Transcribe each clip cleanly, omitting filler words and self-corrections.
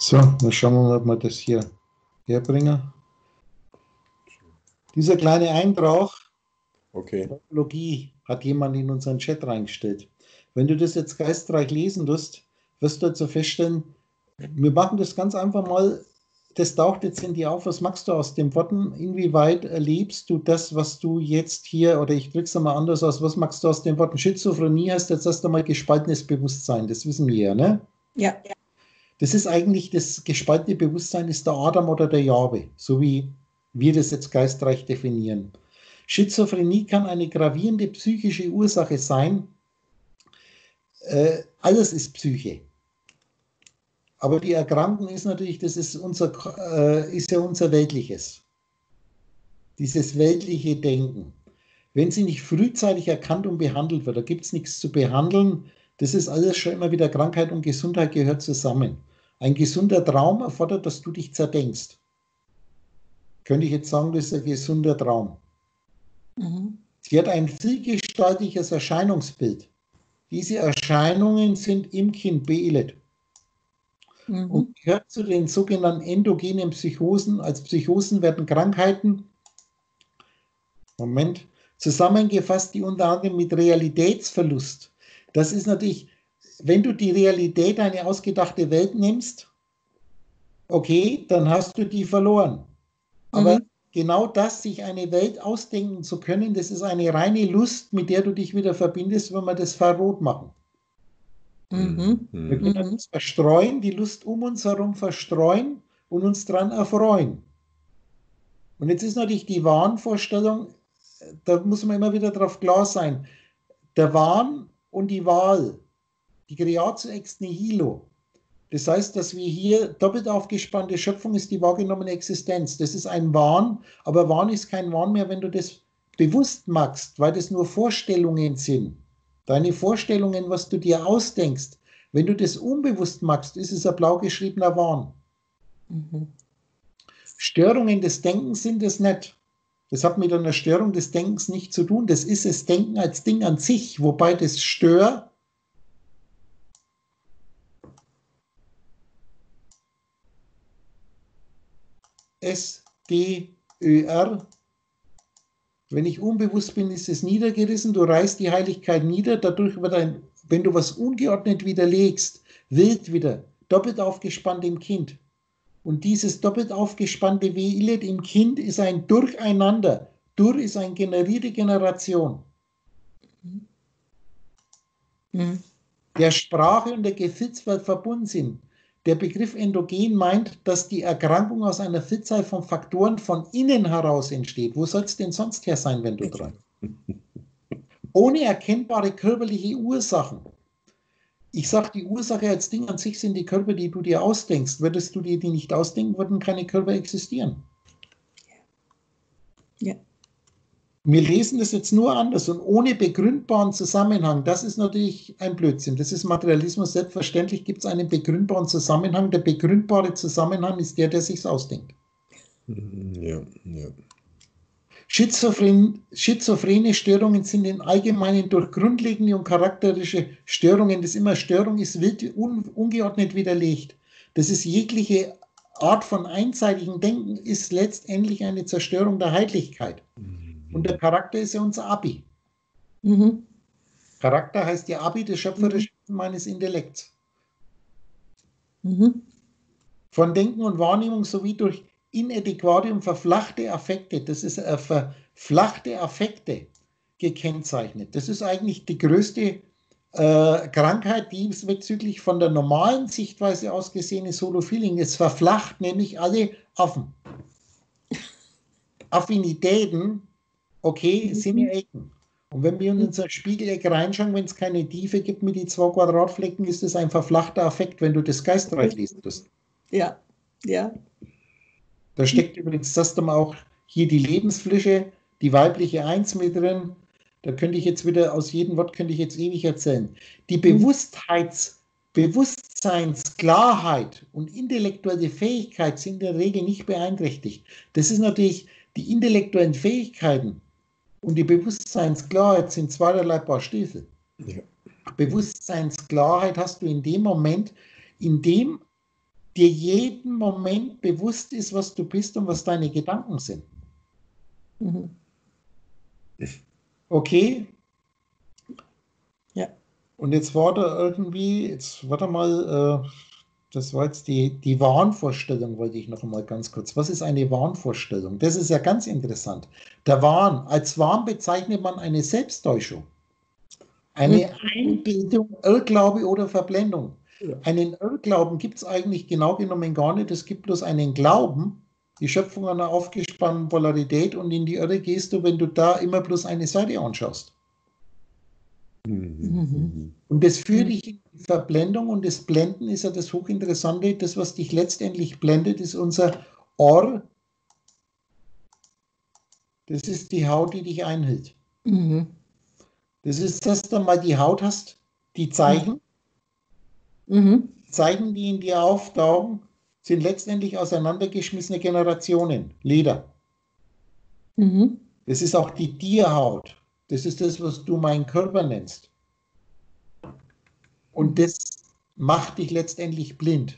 So, dann schauen wir mal, ob wir das hier herbringen. Dieser kleine Eintrag, Okay. Logie, hat jemand in unseren Chat reingestellt. Wenn du das jetzt geistreich lesen tust, wirst du dazu feststellen, wir machen das ganz einfach mal, das taucht jetzt in dir auf, was machst du aus den Worten, inwieweit erlebst du das, was du jetzt hier, oder ich drücke es mal anders aus, was machst du aus den Worten? Schizophrenie heißt jetzt erst einmal gespaltenes Bewusstsein, das wissen wir ja, ne? Ja. Das ist eigentlich, das gespaltene Bewusstsein ist der Adam oder der Jahwe, so wie wir das jetzt geistreich definieren. Schizophrenie kann eine gravierende psychische Ursache sein. Alles ist Psyche. Aber die Erkrankung ist natürlich, das ist ja unser weltliches. Dieses weltliche Denken. Wenn sie nicht frühzeitig erkannt und behandelt wird, da gibt es nichts zu behandeln. Das ist alles schon immer wieder, Krankheit und Gesundheit gehört zusammen. Ein gesunder Traum erfordert, dass du dich zerdenkst. Könnte ich jetzt sagen, das ist ein gesunder Traum. Mhm. Sie hat ein vielgestaltiges Erscheinungsbild. Diese Erscheinungen sind im Kind beinhaltet und gehört zu den sogenannten endogenen Psychosen. Als Psychosen werden Krankheiten, zusammengefasst, die unter anderem mit Realitätsverlust. Das ist natürlich, wenn du die Realität, eine ausgedachte Welt nimmst, okay, dann hast du die verloren. Aber genau das, sich eine Welt ausdenken zu können, das ist eine reine Lust, mit der du dich wieder verbindest, wenn wir das verrot machen. Wir können uns verstreuen, die Lust um uns herum verstreuen und uns daran erfreuen. Und jetzt ist natürlich die Wahnvorstellung, da muss man immer wieder drauf klar sein, der Wahn und die Wahl, die Creatio ex nihilo. Das heißt, dass wir hier doppelt aufgespannte Schöpfung ist die wahrgenommene Existenz. Das ist ein Wahn, aber Wahn ist kein Wahn mehr, wenn du das bewusst machst, weil das nur Vorstellungen sind. Deine Vorstellungen, was du dir ausdenkst, wenn du das unbewusst machst, ist es ein blau geschriebener Wahn. Störungen des Denkens sind es nicht. Das hat mit einer Störung des Denkens nichts zu tun. Das ist das Denken als Ding an sich, wobei das Stör S-D-Ö-R. Wenn ich unbewusst bin, ist es niedergerissen, du reißt die Heiligkeit nieder, dadurch wird wenn du was ungeordnet widerlegst, wild wieder, doppelt aufgespannt im Kind. Und dieses doppelt aufgespannte Wehillet im Kind ist ein Durcheinander. Dur ist eine generierte Generation. Der Sprache und der Gefühlswelt verbunden sind. Der Begriff endogen meint, dass die Erkrankung aus einer Vielzahl von Faktoren von innen heraus entsteht. Wo soll es denn sonst her sein, wenn du dran? Ohne erkennbare körperliche Ursachen. Ich sage, die Ursache als Ding an sich sind die Körper, die du dir ausdenkst. Würdest du dir die nicht ausdenken, würden keine Körper existieren. Ja. Wir lesen das jetzt nur anders und ohne begründbaren Zusammenhang. Das ist natürlich ein Blödsinn. Das ist Materialismus. Selbstverständlich gibt es einen begründbaren Zusammenhang. Der begründbare Zusammenhang ist der sich's ausdenkt. Ja. Schizophrene Störungen sind im Allgemeinen durch grundlegende und charakteristische Störungen, das immer Störung ist, wild, ungeordnet widerlegt. Das ist jegliche Art von einseitigem Denken, ist letztendlich eine Zerstörung der Heidlichkeit. Und der Charakter ist ja unser Abi. Charakter heißt ja Abi, das schöpferische meines Intellekts. Von Denken und Wahrnehmung sowie durch inadäquate und verflachte Affekte, das ist verflachte Affekte gekennzeichnet. Das ist eigentlich die größte Krankheit, die bezüglich von der normalen Sichtweise aus gesehen ist Holo-Feeling. Es verflacht nämlich alle Affen. Affinitäten, okay, sind ja Ecken. Und wenn wir in unser Spiegeleck reinschauen, wenn es keine Tiefe gibt mit den 2 Quadratflecken, ist es ein verflachter Affekt, wenn du das geistreich lesen tust. Ja. Da steckt übrigens das dann auch hier die Lebensfläche, die weibliche Eins mit drin. Da könnte ich jetzt wieder, aus jedem Wort könnte ich jetzt ewig erzählen. Die Bewusstseinsklarheit und intellektuelle Fähigkeit sind in der Regel nicht beeinträchtigt. Das ist natürlich, die intellektuellen Fähigkeiten und die Bewusstseinsklarheit sind zweierlei Paar Stiefel. Ja. Bewusstseinsklarheit hast du in dem Moment, in dem dir jeden Moment bewusst ist, was du bist und was deine Gedanken sind. Mhm. Okay? Ja. Und jetzt war da irgendwie, jetzt warte mal, das war jetzt die Wahnvorstellung, wollte ich noch einmal ganz kurz. Was ist eine Wahnvorstellung? Das ist ja ganz interessant. Der Wahn, als Wahn bezeichnet man eine Selbsttäuschung, eine Einbildung, Irrglaube oder Verblendung. Ja. Einen Irrglauben gibt es eigentlich genau genommen gar nicht. Es gibt bloß einen Glauben, die Schöpfung einer aufgespannten Polarität, und in die Irre gehst du, wenn du da immer bloß eine Seite anschaust. Mhm. Und das führt dich in die Verblendung, und das Blenden ist ja das Hochinteressante. Das, was dich letztendlich blendet, ist unser Ohr. Das ist die Haut, die dich einhüllt. Mhm. Das ist, dass du mal die Haut hast, die Zeichen. Mhm. Zeichen, die in dir auftauchen, sind letztendlich auseinandergeschmissene Generationen. Leder. Mhm. Das ist auch die Tierhaut. Das ist das, was du meinen Körper nennst. Und das macht dich letztendlich blind.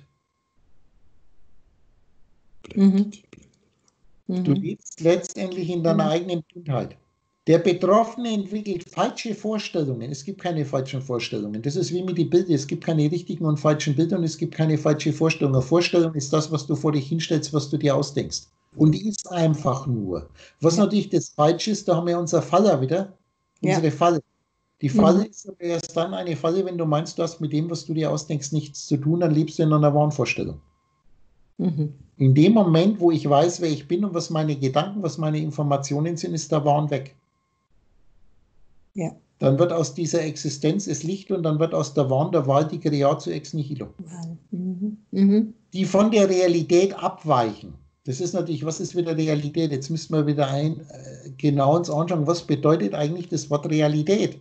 Mhm. Du Mhm. lebst letztendlich in deiner eigenen Blindheit. Der Betroffene entwickelt falsche Vorstellungen. Es gibt keine falschen Vorstellungen. Das ist wie mit den Bildern. Es gibt keine richtigen und falschen Bilder, und es gibt keine falsche Vorstellung. Eine Vorstellung ist das, was du vor dich hinstellst, was du dir ausdenkst. Und die ist einfach nur. Was natürlich das Falsche ist, da haben wir unser Faller wieder, unsere Falle. Die Falle ist aber erst dann eine Falle, wenn du meinst, du hast mit dem, was du dir ausdenkst, nichts zu tun, dann lebst du in einer Wahnvorstellung. Mhm. In dem Moment, wo ich weiß, wer ich bin und was meine Gedanken, was meine Informationen sind, ist der Wahn weg. Ja. Dann wird aus dieser Existenz das Licht, und dann wird aus der Wahn der Wahl die Creatio ex nihilo. Mhm. Mhm. Die von der Realität abweichen. Das ist natürlich, was ist wieder Realität? Jetzt müssen wir wieder genau uns anschauen, was bedeutet eigentlich das Wort Realität?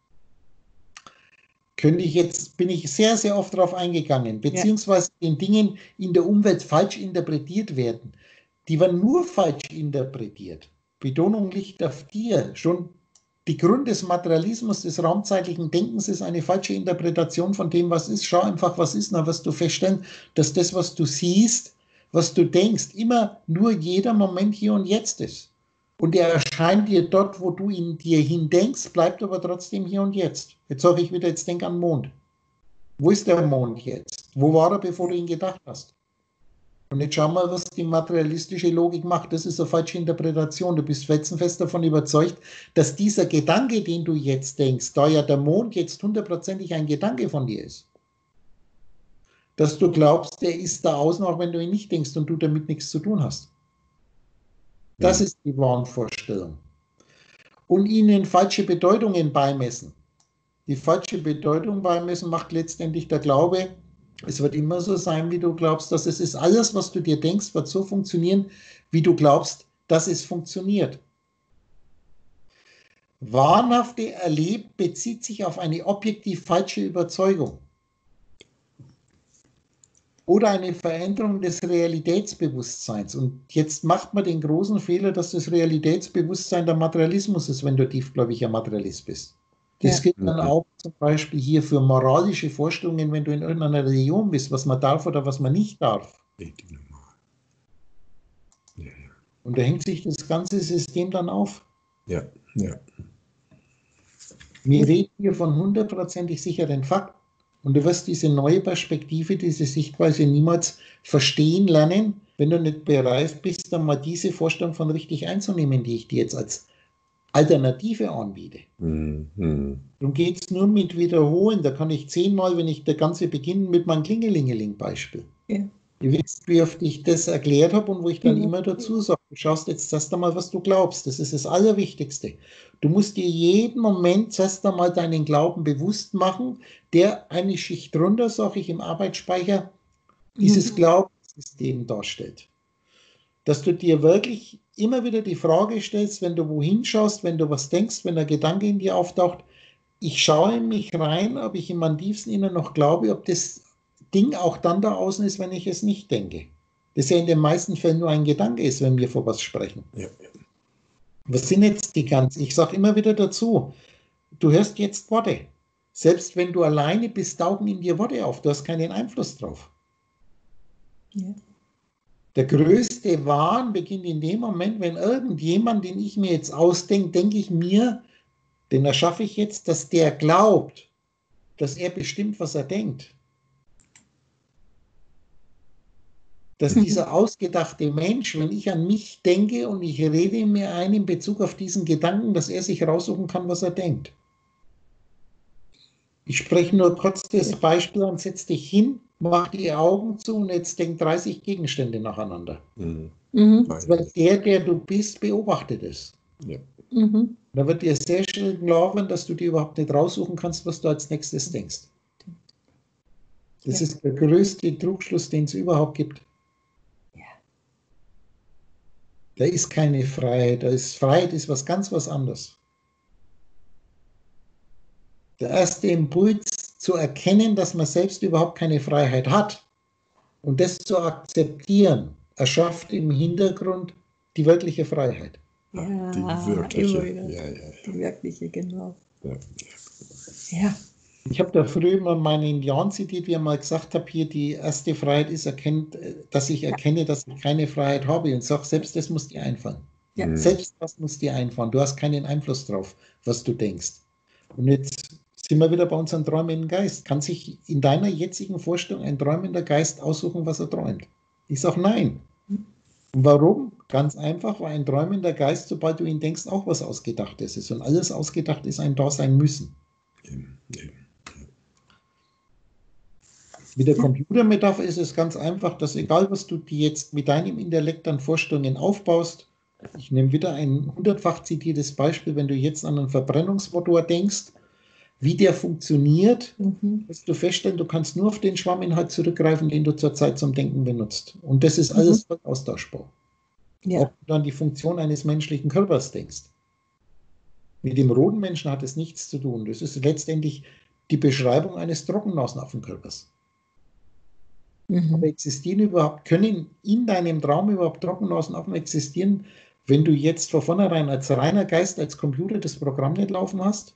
Bin ich sehr, sehr oft darauf eingegangen, beziehungsweise den Dingen in der Umwelt falsch interpretiert werden. Die werden nur falsch interpretiert. Betonung liegt auf dir. Schon die Grund des Materialismus, des raumzeitlichen Denkens, ist eine falsche Interpretation von dem, was ist. Schau einfach, was ist, dann wirst du feststellen, dass das, was du siehst, was du denkst, immer nur jeder Moment hier und jetzt ist. Und er erscheint dir dort, wo du in dir hindenkst, bleibt aber trotzdem hier und jetzt. Jetzt sage ich wieder, jetzt denk an den Mond. Wo ist der Mond jetzt? Wo war er, bevor du ihn gedacht hast? Und jetzt schau mal, was die materialistische Logik macht. Das ist eine falsche Interpretation. Du bist felsenfest davon überzeugt, dass dieser Gedanke, den du jetzt denkst, da ja der Mond jetzt hundertprozentig ein Gedanke von dir ist, dass du glaubst, der ist da außen, auch wenn du ihn nicht denkst und du damit nichts zu tun hast. Das ist die Wahnvorstellung. Und ihnen falsche Bedeutungen beimessen. Die falsche Bedeutung beimessen macht letztendlich der Glaube, es wird immer so sein, wie du glaubst, dass es ist. Alles, was du dir denkst, wird so funktionieren, wie du glaubst, dass es funktioniert. Wahnhafte Erleben bezieht sich auf eine objektiv falsche Überzeugung oder eine Veränderung des Realitätsbewusstseins. Und jetzt macht man den großen Fehler, dass das Realitätsbewusstsein der Materialismus ist, wenn du tiefgläubiger Materialist bist. Das gilt dann auch zum Beispiel hier für moralische Vorstellungen, wenn du in irgendeiner Religion bist, was man darf oder was man nicht darf. Und da hängt sich das ganze System dann auf. Ja, ja. Wir reden hier von hundertprozentig sicheren Fakten. Und du wirst diese neue Perspektive, diese Sichtweise niemals verstehen lernen, wenn du nicht bereit bist, dann mal diese Vorstellung von richtig einzunehmen, die ich dir jetzt als Alternative anbiete. Darum geht es nur mit Wiederholen. Da kann ich 10-mal, wenn ich der ganze beginne, mit meinem Klingelingeling-Beispiel. Ja. Ihr wisst, wie oft ich das erklärt habe und wo ich dann immer dazu sage, du schaust jetzt erst einmal, was du glaubst. Das ist das Allerwichtigste. Du musst dir jeden Moment erst einmal deinen Glauben bewusst machen, der eine Schicht drunter, sage ich, im Arbeitsspeicher, dieses Glaubenssystem darstellt. Dass du dir wirklich immer wieder die Frage stellst, wenn du wohin schaust, wenn du was denkst, wenn ein Gedanke in dir auftaucht, ich schaue in mich rein, ob ich in meinem tiefsten Inneren noch glaube, ob das Ding auch dann da außen ist, wenn ich es nicht denke. Das ja in den meisten Fällen nur ein Gedanke ist, wenn wir vor was sprechen. Ja. Was sind jetzt die ganzen? Ich sage immer wieder dazu, du hörst jetzt Worte. Selbst wenn du alleine bist, tauchen in dir Worte auf. Du hast keinen Einfluss drauf. Ja. Der größte Wahn beginnt in dem Moment, wenn irgendjemand, den ich mir jetzt ausdenke, denke ich mir, den erschaffe ich jetzt, dass der glaubt, dass er bestimmt, was er denkt. Dass dieser ausgedachte Mensch, wenn ich an mich denke und ich rede mir ein in Bezug auf diesen Gedanken, dass er sich raussuchen kann, was er denkt. Ich spreche nur kurz das Beispiel an, setz dich hin, mach die Augen zu und jetzt denk 30 Gegenstände nacheinander. Mhm. Weil der du bist, beobachtet es. Ja. Da wird dir sehr schnell klar werden, dass du dir überhaupt nicht raussuchen kannst, was du als nächstes denkst. Das ist der größte Trugschluss, den es überhaupt gibt. Da ist keine Freiheit. Freiheit ist was anderes. Der erste Impuls zu erkennen, dass man selbst überhaupt keine Freiheit hat und das zu akzeptieren, erschafft im Hintergrund die wirkliche Freiheit. Ja, Die wirkliche. immer wieder. Ja. Die wirkliche, genau. Ja. Ja. Ich habe da früher mal meinen Indian zitiert, wie er mal gesagt hat, hier die erste Freiheit ist, dass ich erkenne, dass ich keine Freiheit habe und sage, selbst das muss dir einfallen. Ja. Selbst das muss dir einfallen. Du hast keinen Einfluss drauf, was du denkst. Und jetzt sind wir wieder bei unserem träumenden Geist. Kann sich in deiner jetzigen Vorstellung ein träumender Geist aussuchen, was er träumt? Ich sage nein. Und warum? Ganz einfach, weil ein träumender Geist, sobald du ihn denkst, auch was Ausgedachtes ist. Und alles ausgedacht ist ein Dasein müssen. Ja. Mit der Computermetapher ist es ganz einfach, dass egal, was du dir jetzt mit deinem Intellekt an Vorstellungen aufbaust, ich nehme wieder ein 100-fach zitiertes Beispiel, wenn du jetzt an einen Verbrennungsmotor denkst, wie der funktioniert, wirst du feststellen, du kannst nur auf den Schwamminhalt zurückgreifen, den du zurzeit zum Denken benutzt. Und das ist alles voll austauschbar. Ja. Ob du an die Funktion eines menschlichen Körpers denkst. Mit dem roten Menschen hat es nichts zu tun. Das ist letztendlich die Beschreibung eines Trockennasenaffenkörpers. Aber können in deinem Traum überhaupt Trockennasenaffen existieren, wenn du jetzt von vornherein als reiner Geist, als Computer das Programm nicht laufen hast?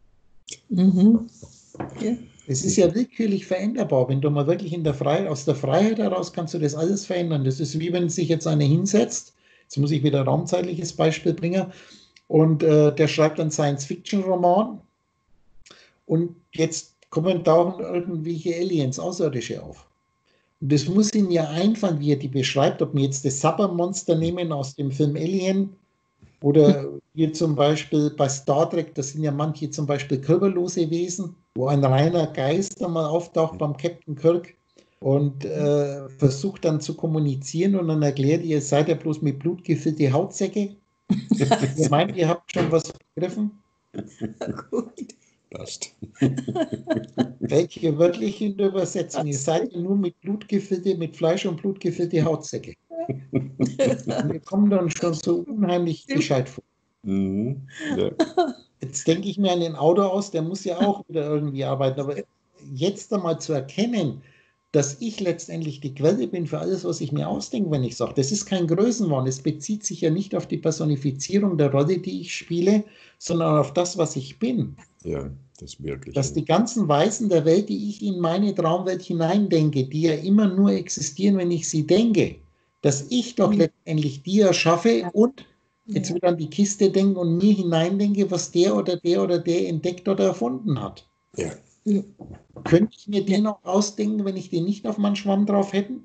Ja. Es ist ja willkürlich veränderbar. Wenn du mal wirklich aus der Freiheit heraus kannst du das alles verändern. Das ist wie wenn sich jetzt einer hinsetzt, jetzt muss ich wieder ein raumzeitliches Beispiel bringen, und der schreibt einen Science-Fiction-Roman und jetzt tauchen irgendwelche Aliens, Außerirdische auf. Und das muss ihm ja einfallen, wie er die beschreibt, ob wir jetzt das Sappermonster nehmen aus dem Film Alien oder hier zum Beispiel bei Star Trek, das sind ja manche zum Beispiel körperlose Wesen, wo ein reiner Geist einmal auftaucht beim Captain Kirk und versucht dann zu kommunizieren und dann erklärt ihr seid ja bloß mit Blut gefüllte Hautsäcke. Ihr meint, ihr habt schon was begriffen? Gut. Passt. Welche wörtliche Übersetzung? Ihr seid ja nur mit Fleisch und Blut gefüllte Hautsäcke. Wir kommen dann schon so unheimlich gescheit vor. Ja. Jetzt denke ich mir an den Auto aus, der muss ja auch wieder irgendwie arbeiten. Aber jetzt einmal zu erkennen, dass ich letztendlich die Quelle bin für alles, was ich mir ausdenke, wenn ich sage, das ist kein Größenwahn. Es bezieht sich ja nicht auf die Personifizierung der Rolle, die ich spiele, sondern auf das, was ich bin. Ja, das wirklich. Dass die ganzen Weisen der Welt, die ich in meine Traumwelt hineindenke, die ja immer nur existieren, wenn ich sie denke, dass ich doch letztendlich die erschaffe und jetzt wieder an die Kiste denken und mir hineindenke, was der oder der entdeckt oder erfunden hat. Ja. Könnte ich mir den auch ausdenken, wenn ich den nicht auf meinen Schwamm drauf hätte?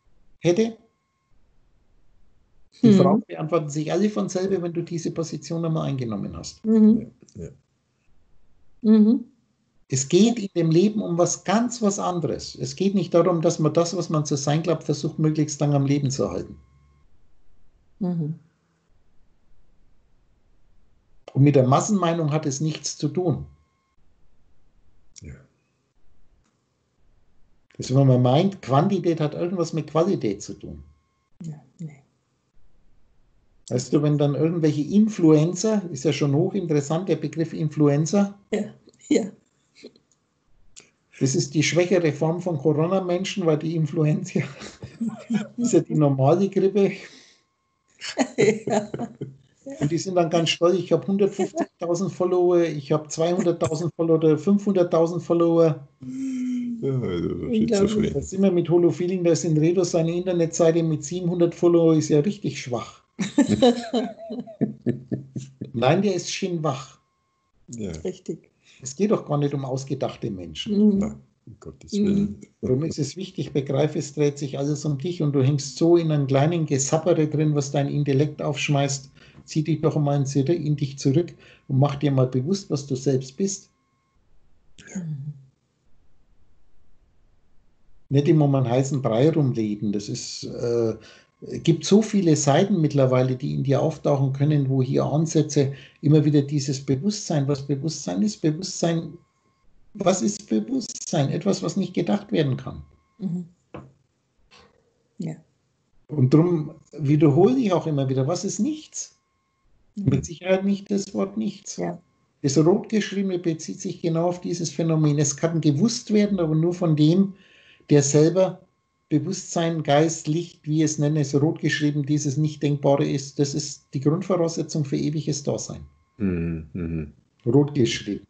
Die Fragen beantworten sich alle von selber, wenn du diese Position einmal eingenommen hast. Ja. Es geht in dem Leben um was anderes. Es geht nicht darum, dass man das, was man zu sein glaubt, versucht, möglichst lang am Leben zu halten. Und mit der Massenmeinung hat es nichts zu tun. Ja. Also wenn man meint, Quantität hat irgendwas mit Qualität zu tun. Ja, nee. Weißt du, wenn dann irgendwelche Influencer, ist ja schon hochinteressant, der Begriff Influencer. Ja. Das ist die schwächere Form von Corona-Menschen, weil die Influenza ist ja die normale Grippe. Ja. Und die sind dann ganz stolz, ich habe 150.000 Follower, ich habe 200.000 Follower oder 500.000 Follower. Ja, also Unglaublich. schizophren. Da sind wir mit Holofeeling, da ist in Redo seine Internetseite mit 700 Follower ist ja richtig schwach. Nein, der ist schön wach. Ja, Richtig. Es geht doch gar nicht um ausgedachte Menschen. Mhm. na, um Gottes Willen. Darum ist es wichtig, begreife, es dreht sich alles um dich und du hängst so in einem kleinen Gesappere drin, was dein Intellekt aufschmeißt. Zieh dich doch mal in dich zurück und mach dir mal bewusst, was du selbst bist. Nicht immer um einen heißen Brei rumreden. Das ist, gibt so viele Seiten mittlerweile, die in dir auftauchen können, wo hier Ansätze immer wieder dieses Bewusstsein, was Bewusstsein ist, Bewusstsein, was ist Bewusstsein? Etwas, was nicht gedacht werden kann. Mhm. Ja. Und darum wiederhole ich auch immer wieder, was ist nichts? Mit Sicherheit nicht das Wort nichts. Ja. Das Rotgeschriebene bezieht sich genau auf dieses Phänomen. Es kann gewusst werden, aber nur von dem, der selber Bewusstsein, Geist, Licht, wie es nenne, es rot geschrieben, dieses Nicht-Denkbare ist. Das ist die Grundvoraussetzung für ewiges Dasein. Mhm, mhm. Rot geschrieben.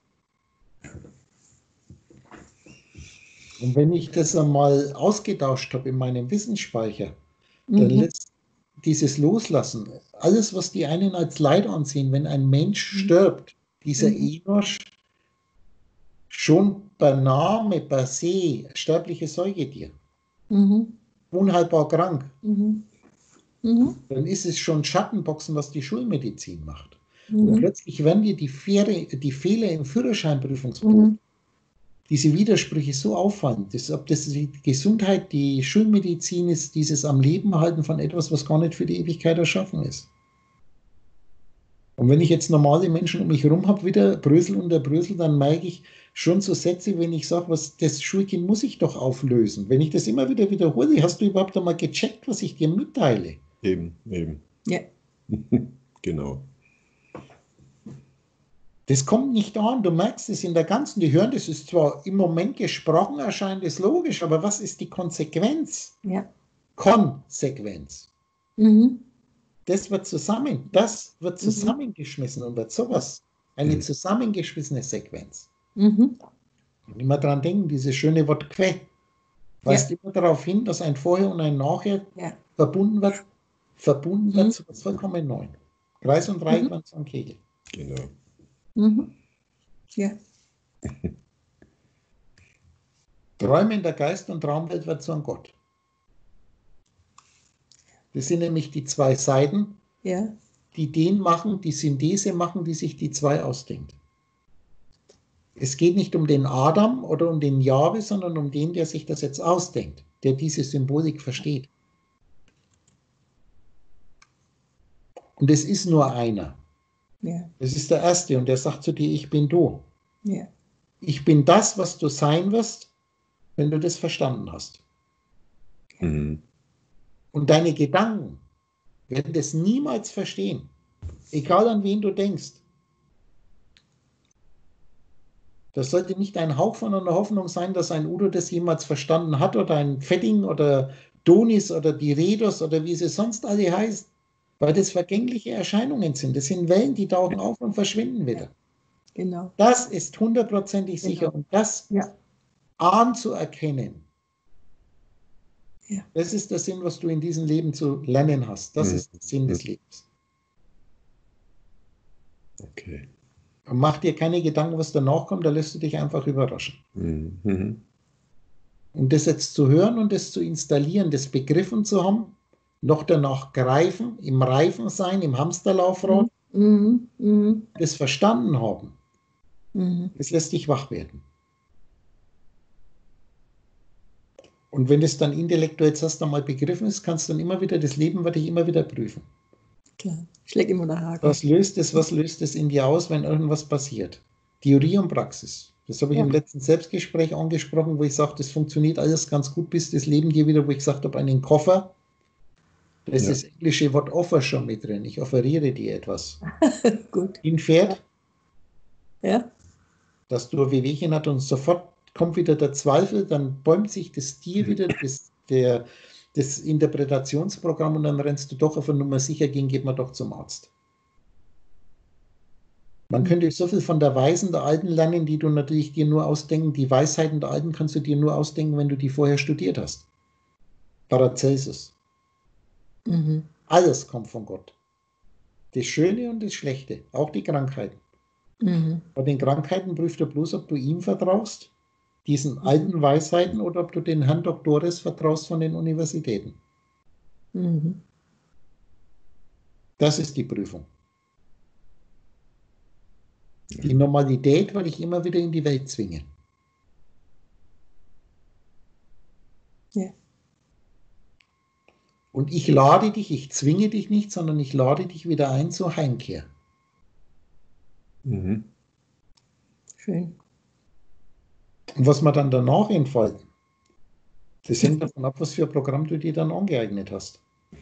Und wenn ich das einmal ausgetauscht habe in meinem Wissensspeicher, dann lässt dieses Loslassen, alles, was die einen als Leid ansehen, wenn ein Mensch stirbt, dieser Enosch, schon per Name, per se, sterbliches Säugetier, unheilbar krank, dann ist es schon Schattenboxen, was die Schulmedizin macht. Und plötzlich werden dir die Fehler im Führerscheinprüfungsbogen, diese Widersprüche so auffallen, ob das die Gesundheit, die Schulmedizin ist, dieses am Leben halten von etwas, was gar nicht für die Ewigkeit erschaffen ist. Und wenn ich jetzt normale Menschen um mich herum habe, wieder Brösel unter Brösel, dann merke ich schon so Sätze, wenn ich sage, das Schulkind muss ich doch auflösen. Wenn ich das immer wieder wiederhole, hast du überhaupt einmal gecheckt, was ich dir mitteile? Eben. Ja. Genau. Das kommt nicht an, du merkst es in der ganzen, die hören, das ist zwar im Moment gesprochen, erscheint es logisch, aber was ist die Konsequenz? Ja. Konsequenz. Das wird zusammengeschmissen und wird sowas, eine zusammengeschmissene Sequenz. Und immer daran denken, dieses schöne Wort Que, weist immer darauf hin, dass ein Vorher und ein Nachher verbunden wird zu etwas vollkommen Neuem. Kreis und Dreieck waren so ein Kegel. Genau. Ja. Träume in der Geist- und Traumwelt wird zu einem Gott. Das sind nämlich die zwei Seiten, Ja. die den machen, die Synthese machen, die sich die zwei ausdenkt. Es geht nicht um den Adam oder um den Jahwe, sondern um den, der sich das jetzt ausdenkt, der diese Symbolik versteht. Und es ist nur einer. Ja. Das ist der Erste und der sagt zu dir, ich bin du. Ja. Ich bin das, was du sein wirst, wenn du das verstanden hast. Mhm. Und deine Gedanken werden das niemals verstehen, egal an wen du denkst. Das sollte nicht ein Hauch von einer Hoffnung sein, dass ein Udo das jemals verstanden hat oder ein Fetting oder Donis oder die Redos oder wie sie sonst alle heißen, weil das vergängliche Erscheinungen sind. Das sind Wellen, die tauchen auf und verschwinden wieder. Genau. Das ist hundertprozentig sicher und das anzuerkennen, das ist der Sinn, was du in diesem Leben zu lernen hast. Das ist der Sinn des Lebens. Okay. Und mach dir keine Gedanken, was danach kommt, da lässt du dich einfach überraschen. Mhm. Und das jetzt zu hören und das zu installieren, das begriffen zu haben, noch danach greifen, im Reifen sein, im Hamsterlaufrad, das verstanden haben, das lässt dich wach werden. Und wenn es dann intellektuell jetzt erst einmal begriffen ist, kannst du dann immer wieder, das Leben wird dich immer wieder prüfen. Klar. Schlägt immer der Haken. Was löst es in dir aus, wenn irgendwas passiert? Theorie und Praxis. Das habe ich im letzten Selbstgespräch angesprochen, wo ich sage, das funktioniert alles ganz gut, bis das Leben dir wieder, wo ich gesagt habe, einen Koffer. Da ist das englische Wort Offer schon mit drin. Ich offeriere dir etwas. Gut. Hinfährt, Ja. dass du Wehwehchen hat und sofort kommt wieder der Zweifel, dann bäumt sich das Tier wieder, das Interpretationsprogramm und dann rennst du doch auf eine Nummer sicher gehen, geht man doch zum Arzt. Man könnte so viel von der Weisen der Alten lernen, die du natürlich dir nur ausdenken. Die Weisheiten der Alten kannst du dir nur ausdenken, wenn du die vorher studiert hast. Paracelsus. Mhm. Alles kommt von Gott. Das Schöne und das Schlechte, auch die Krankheiten. Mhm. Bei den Krankheiten prüft er bloß, ob du ihm vertraust, diesen alten Weisheiten, oder ob du den Herrn Doktores vertraust von den Universitäten. Mhm. Das ist die Prüfung. Die Normalität, weil ich immer wieder in die Welt zwinge. Ja. Und ich lade dich, ich zwinge dich nicht, sondern ich lade dich wieder ein zur Heimkehr. Mhm. Schön. Und was wir dann danach entfalten, das hängt davon ab, was für ein Programm du dir dann angeeignet hast.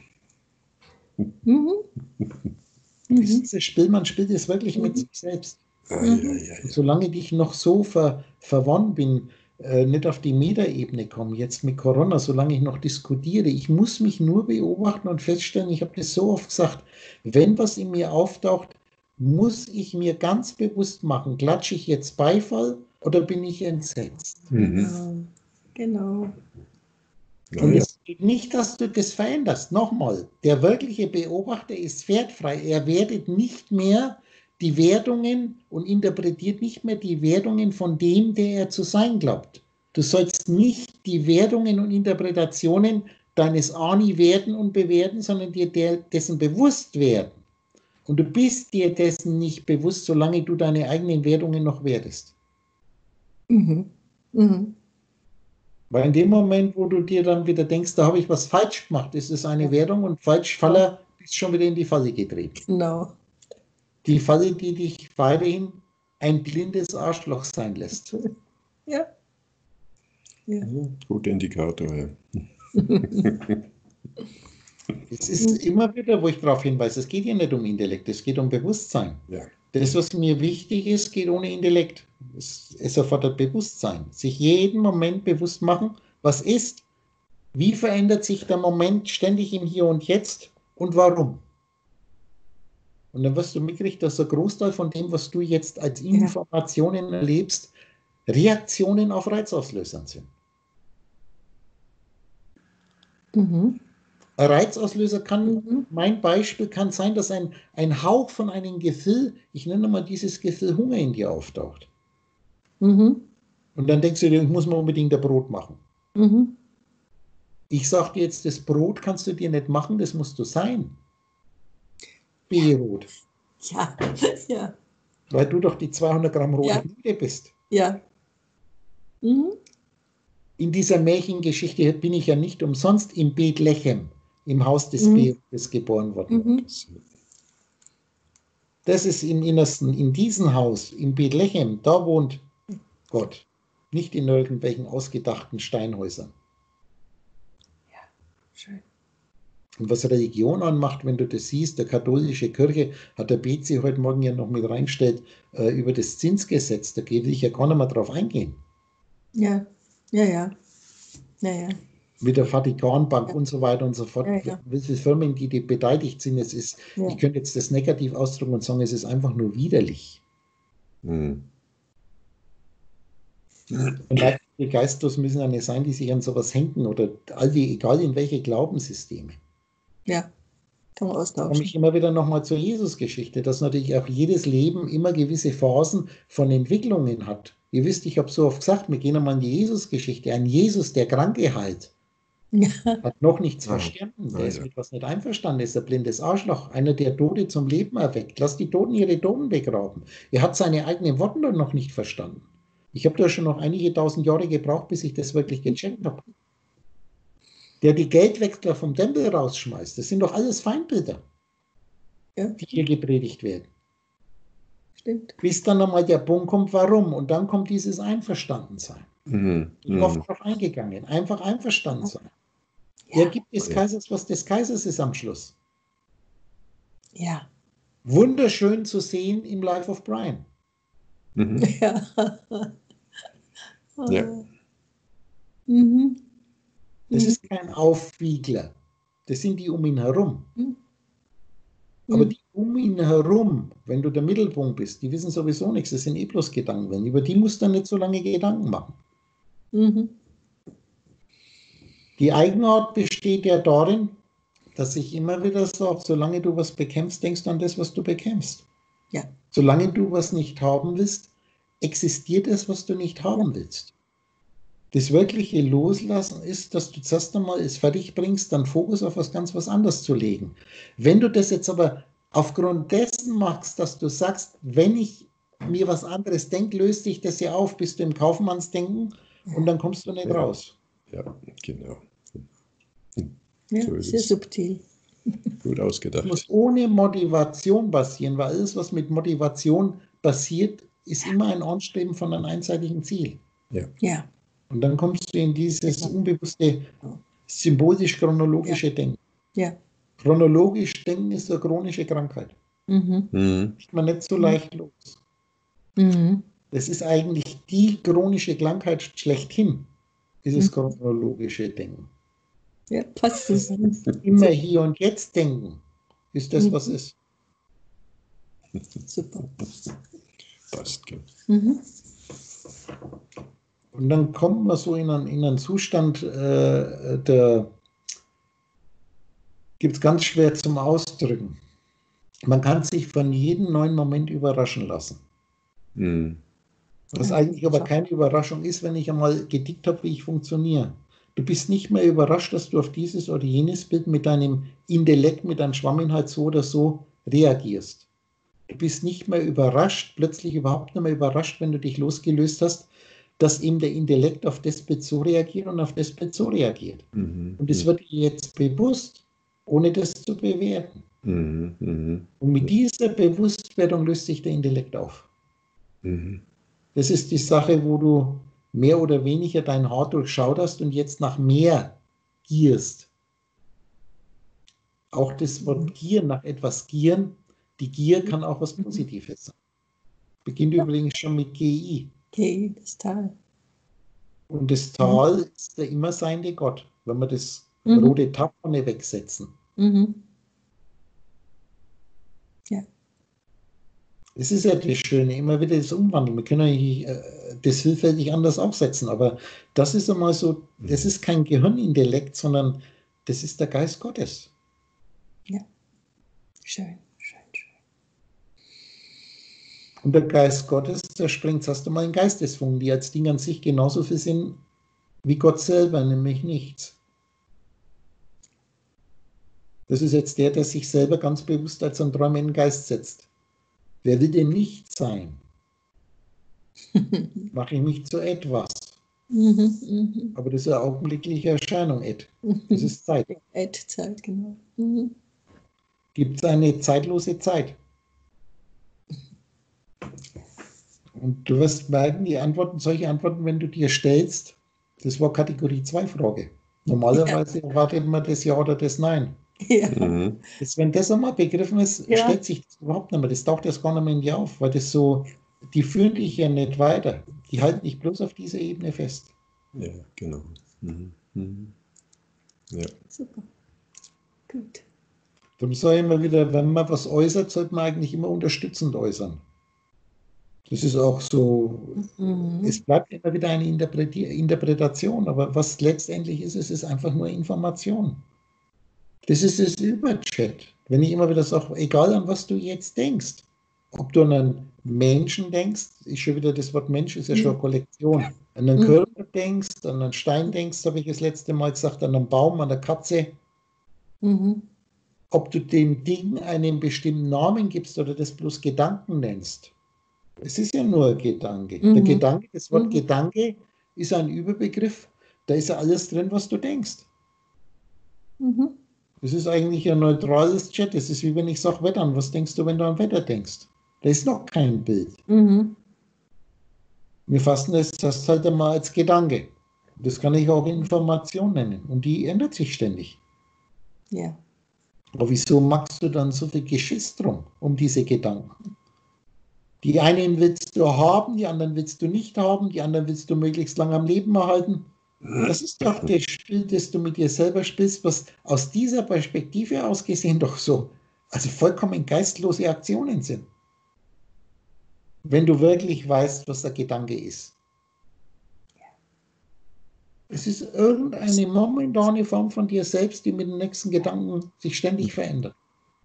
Mhm. Mhm. Dieses Spiel, man spielt es wirklich mit sich selbst. Und solange ich noch so verwandt bin, nicht auf die Metaebene komme, jetzt mit Corona, solange ich noch diskutiere, ich muss mich nur beobachten und feststellen, ich habe das so oft gesagt, wenn was in mir auftaucht, muss ich mir ganz bewusst machen, klatsche ich jetzt Beifall oder bin ich entsetzt? Mhm. Genau. Und es geht nicht, dass du das veränderst. Nochmal, der wirkliche Beobachter ist wertfrei. Er wertet nicht mehr die Wertungen und interpretiert nicht mehr die Wertungen von dem, der er zu sein glaubt. Du sollst nicht die Wertungen und Interpretationen deines Ani werten und bewerten, sondern dir dessen bewusst werden. Und du bist dir dessen nicht bewusst, solange du deine eigenen Wertungen noch wertest. Mhm. Mhm. Weil in dem Moment, wo du dir dann wieder denkst, da habe ich was falsch gemacht, ist es eine Wertung, und Falschfaller ist schon wieder in die Falle getreten. Genau. Die Falle, die dich weiterhin ein blindes Arschloch sein lässt. Ja. Ja. Guter Indikator, ja. Es ist immer wieder, wo ich darauf hinweise, es geht ja nicht um Intellekt, es geht um Bewusstsein. Ja. Das, was mir wichtig ist, geht ohne Intellekt. Es erfordert Bewusstsein. Sich jeden Moment bewusst machen, was ist, wie verändert sich der Moment ständig im Hier und Jetzt und warum. Und dann wirst du mitkriegen, dass ein Großteil von dem, was du jetzt als Informationen erlebst, Reaktionen auf Reizauslösern sind. Mhm. Ein Reizauslöser kann, mein Beispiel kann sein, dass ein Hauch von einem Gefühl, ich nenne mal dieses Gefühl Hunger, in dir auftaucht. Mhm. Und dann denkst du dir, ich muss mir unbedingt ein Brot machen. Mhm. Ich sage dir jetzt, das Brot kannst du dir nicht machen, das musst du sein. B-Rot. Ja. Ja. Weil du doch die 200 Gramm rote Ja. Blüte bist. Ja. Mhm. In dieser Märchengeschichte bin ich ja nicht umsonst in Bethlehem, im Haus des B-Rotes geboren worden. Mhm. Das ist im Innersten, in diesem Haus, in Bethlehem, da wohnt Gott. Nicht in irgendwelchen ausgedachten Steinhäusern. Ja, schön. Und was Religion anmacht, wenn du das siehst, der katholische Kirche, hat der Bezi heute Morgen ja noch mit reingestellt, über das Zinsgesetz, da will ich ja gar nicht mehr drauf eingehen. Ja, ja, ja. Ja, ja. Mit der Vatikanbank und so weiter und so fort. Ja. Wie viele Firmen, die beteiligt sind, ich könnte jetzt das negativ ausdrücken und sagen, es ist einfach nur widerlich. Mhm. Die geistlos müssen ja nicht sein, die sich an sowas hängen, oder egal in welche Glaubenssysteme. Ja, kann man Komme austauschen. ich immer wieder nochmal zur Jesus-Geschichte, dass natürlich auch jedes Leben immer gewisse Phasen von Entwicklungen hat. Ihr wisst, ich habe so oft gesagt, wir gehen einmal in die Jesus-Geschichte. Ein Jesus, der Kranke heilt, Ja. hat noch nichts verstanden. Der ist mit was nicht einverstanden. Er ist ein blindes Arschloch. Einer, der Tote zum Leben erweckt. Lass die Toten ihre Toten begraben. Er hat seine eigenen Worte noch nicht verstanden. Ich habe da schon noch einige tausend Jahre gebraucht, bis ich das wirklich gecheckt habe. Der die Geldwechsler vom Tempel rausschmeißt, das sind doch alles Feindbilder, die hier gepredigt werden. Stimmt. Bis dann nochmal der Punkt kommt, warum. Und dann kommt dieses Einverstandensein. Ich bin oft darauf eingegangen. Einfach einverstanden sein. Er gibt des Kaisers, was des Kaisers ist am Schluss. Ja. Wunderschön zu sehen im Life of Brian. Ja. Ja. Mhm. Das ist kein Aufwiegler. Das sind die um ihn herum. Aber Mhm. die um ihn herum, wenn du der Mittelpunkt bist, die wissen sowieso nichts, das sind eh bloß Gedanken. Über die musst du dann nicht so lange Gedanken machen. Mhm. Die Eigenart besteht ja darin, dass ich immer wieder sage, solange du was bekämpfst, denkst du an das, was du bekämpfst. Ja. Solange du was nicht haben willst, existiert es, was du nicht haben willst. Das wirkliche Loslassen ist, dass du zuerst einmal es fertig bringst, dann Fokus auf was anderes zu legen. Wenn du das jetzt aber aufgrund dessen machst, dass du sagst, wenn ich mir was anderes denke, löst sich das ja auf, bist du im Kaufmannsdenken und dann kommst du nicht Ja. raus. Ja, genau. Ja, So ist sehr es. subtil. Gut Das ausgedacht. muss ohne Motivation passieren, weil alles, was mit Motivation passiert, ist immer ein Anstreben von einem einseitigen Ziel. Ja. Ja. Und dann kommst du in dieses Genau. unbewusste, symbolisch-chronologische Denken. Ja. Chronologisch denken ist eine chronische Krankheit. Mhm. Mhm. Kriegt man nicht so leicht los. Mhm. Das ist eigentlich die chronische Krankheit schlechthin, dieses Mhm. chronologische Denken. Ja, passt zusammen. Immer hier und jetzt denken, ist das, was Mhm. ist. Super. Passt, gell. Mhm. Und dann kommt man so in einen Zustand, der gibt es ganz schwer zum Ausdrücken. Man kann sich von jedem neuen Moment überraschen lassen. Mhm. Was Ja, eigentlich aber schau. keine Überraschung ist, wenn ich einmal gedickt habe, wie ich funktioniere. Du bist nicht mehr überrascht, dass du auf dieses oder jenes Bild mit deinem Intellekt, mit deinem Schwamminhalt so oder so reagierst. Du bist nicht mehr überrascht, plötzlich überhaupt nicht mehr überrascht, wenn du dich losgelöst hast, dass eben der Intellekt auf das Bild so reagiert und auf das Bild so reagiert. Mhm. Und das wird dir jetzt bewusst, ohne das zu bewerten. Mhm. Mhm. Und mit dieser Bewusstwerdung löst sich der Intellekt auf. Mhm. Das ist die Sache, wo du mehr oder weniger dein Haar durchschaut hast und jetzt nach mehr gierst. Auch das Wort Gier, nach etwas gieren, die Gier kann auch was Positives sein. Beginnt übrigens schon mit GI. Okay, das Tal. Und das Tal ist der immer seiende Gott, wenn wir das Mhm. rote Tab vorne wegsetzen. Mhm. Ja. Das ist ja das Schöne, immer wieder das Umwandeln. Wir können eigentlich das vielfältig anders aufsetzen, aber das ist einmal so, das ist kein Gehirnintellekt, sondern das ist der Geist Gottes. Ja. Schön, schön, schön. Und der Geist Gottes, der springt erst einmal in Geistesfunken, die als Ding an sich genauso viel sind wie Gott selber, nämlich nichts. Das ist jetzt der sich selber ganz bewusst als einen träumenden Geist setzt. Wer will denn nicht sein? Mache ich mich zu etwas. Mhm. Mhm. Aber das ist eine augenblickliche Erscheinung, Ed. Das ist Zeit. Zeit, genau. Mhm. Gibt es eine zeitlose Zeit? Und du wirst merken, die Antworten, solche Antworten, wenn du dir stellst, das war Kategorie 2 Frage. Normalerweise erwartet man das Ja oder das Nein. Ja. Mhm. Jetzt, wenn das einmal begriffen ist, Ja. stellt sich das überhaupt nicht mehr. Das taucht erst gar nicht mehr in dir auf, weil das so, die führen dich ja nicht weiter. Die halten dich bloß auf dieser Ebene fest. Ja, genau. Mhm. Mhm. Ja. Super. Gut. Darum sage ich immer wieder, wenn man was äußert, sollte man eigentlich immer unterstützend äußern. Das ist auch so, es bleibt immer wieder eine Interpretation, aber was letztendlich ist, es ist einfach nur Information. Das ist das Überchat. Wenn ich immer wieder sage, egal an was du jetzt denkst, ob du an einen Menschen denkst, ist schon wieder das Wort Mensch, ist ja schon eine Kollektion. An einen Körper denkst, an einen Stein denkst, habe ich das letzte Mal gesagt, an einen Baum, an eine Katze. Mhm. Ob du dem Ding einen bestimmten Namen gibst oder das bloß Gedanken nennst. Es ist ja nur ein Gedanke. Der Gedanke, das Wort Gedanke ist ein Überbegriff. Da ist ja alles drin, was du denkst. Mhm. Das ist eigentlich ein neutrales Chat. Das ist wie wenn ich sage Wettern. Was denkst du, wenn du an Wetter denkst? Da ist noch kein Bild. Mhm. Wir fassen das halt einmal als Gedanke. Das kann ich auch Information nennen. Und die ändert sich ständig. Ja. Aber wieso machst du dann so viel Geschiss drum, um diese Gedanken? Die einen willst du haben, die anderen willst du nicht haben, die anderen willst du möglichst lange am Leben erhalten. Das ist doch das Spiel, das du mit dir selber spielst, was aus dieser Perspektive aus gesehen doch so Also vollkommen geistlose Aktionen sind. Wenn du wirklich weißt, was der Gedanke ist. Es ist irgendeine momentane Form von dir selbst, die mit dem nächsten Gedanken sich ständig verändert.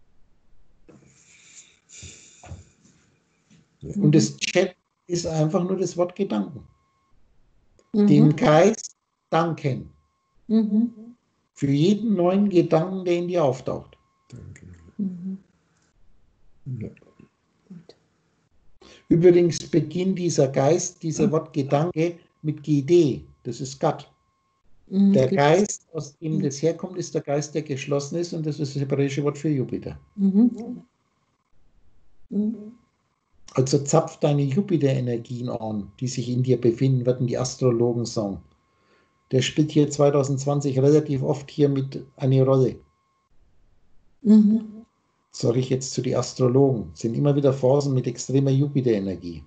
Und das Chat ist einfach nur das Wort Gedanken. Dem Geist danken. Für jeden neuen Gedanken, der in dir auftaucht. Danke. Ja. Übrigens beginnt dieser Geist, dieser Wort Gedanke mit GD. Das ist Gott. Der Geist, aus dem das herkommt, ist der Geist, der geschlossen ist, und das ist das hebräische Wort für Jupiter. Also zapft deine Jupiter-Energien an, die sich in dir befinden, würden die Astrologen sagen. Der spielt hier 2020 relativ oft hier mit eine Rolle. Sage ich jetzt zu den Astrologen. Es sind immer wieder Phasen mit extremer Jupiter-Energie.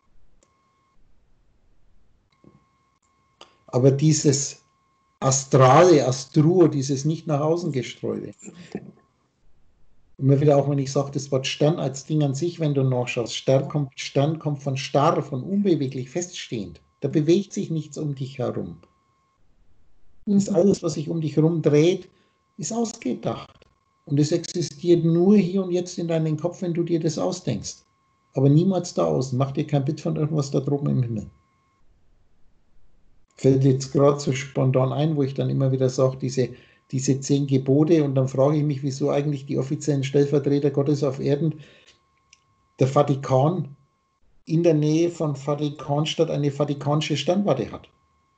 Aber dieses Astrale, Astro, dieses nicht nach außen gestreute. Immer wieder auch, wenn ich sage, das Wort Stern als Ding an sich, wenn du nachschaust, Stern kommt von starr, von unbeweglich, feststehend. Da bewegt sich nichts um dich herum. Das alles, was sich um dich herum dreht, ist ausgedacht. Und es existiert nur hier und jetzt in deinem Kopf, wenn du dir das ausdenkst. Aber niemals da außen. Mach dir kein Bild von irgendwas da droben im Himmel. Fällt jetzt gerade so spontan ein, wo ich dann immer wieder sage, diese 10 Gebote, und dann frage ich mich, wieso eigentlich die offiziellen Stellvertreter Gottes auf Erden, der Vatikan, in der Nähe von Vatikanstadt eine vatikanische Sternwarte hat.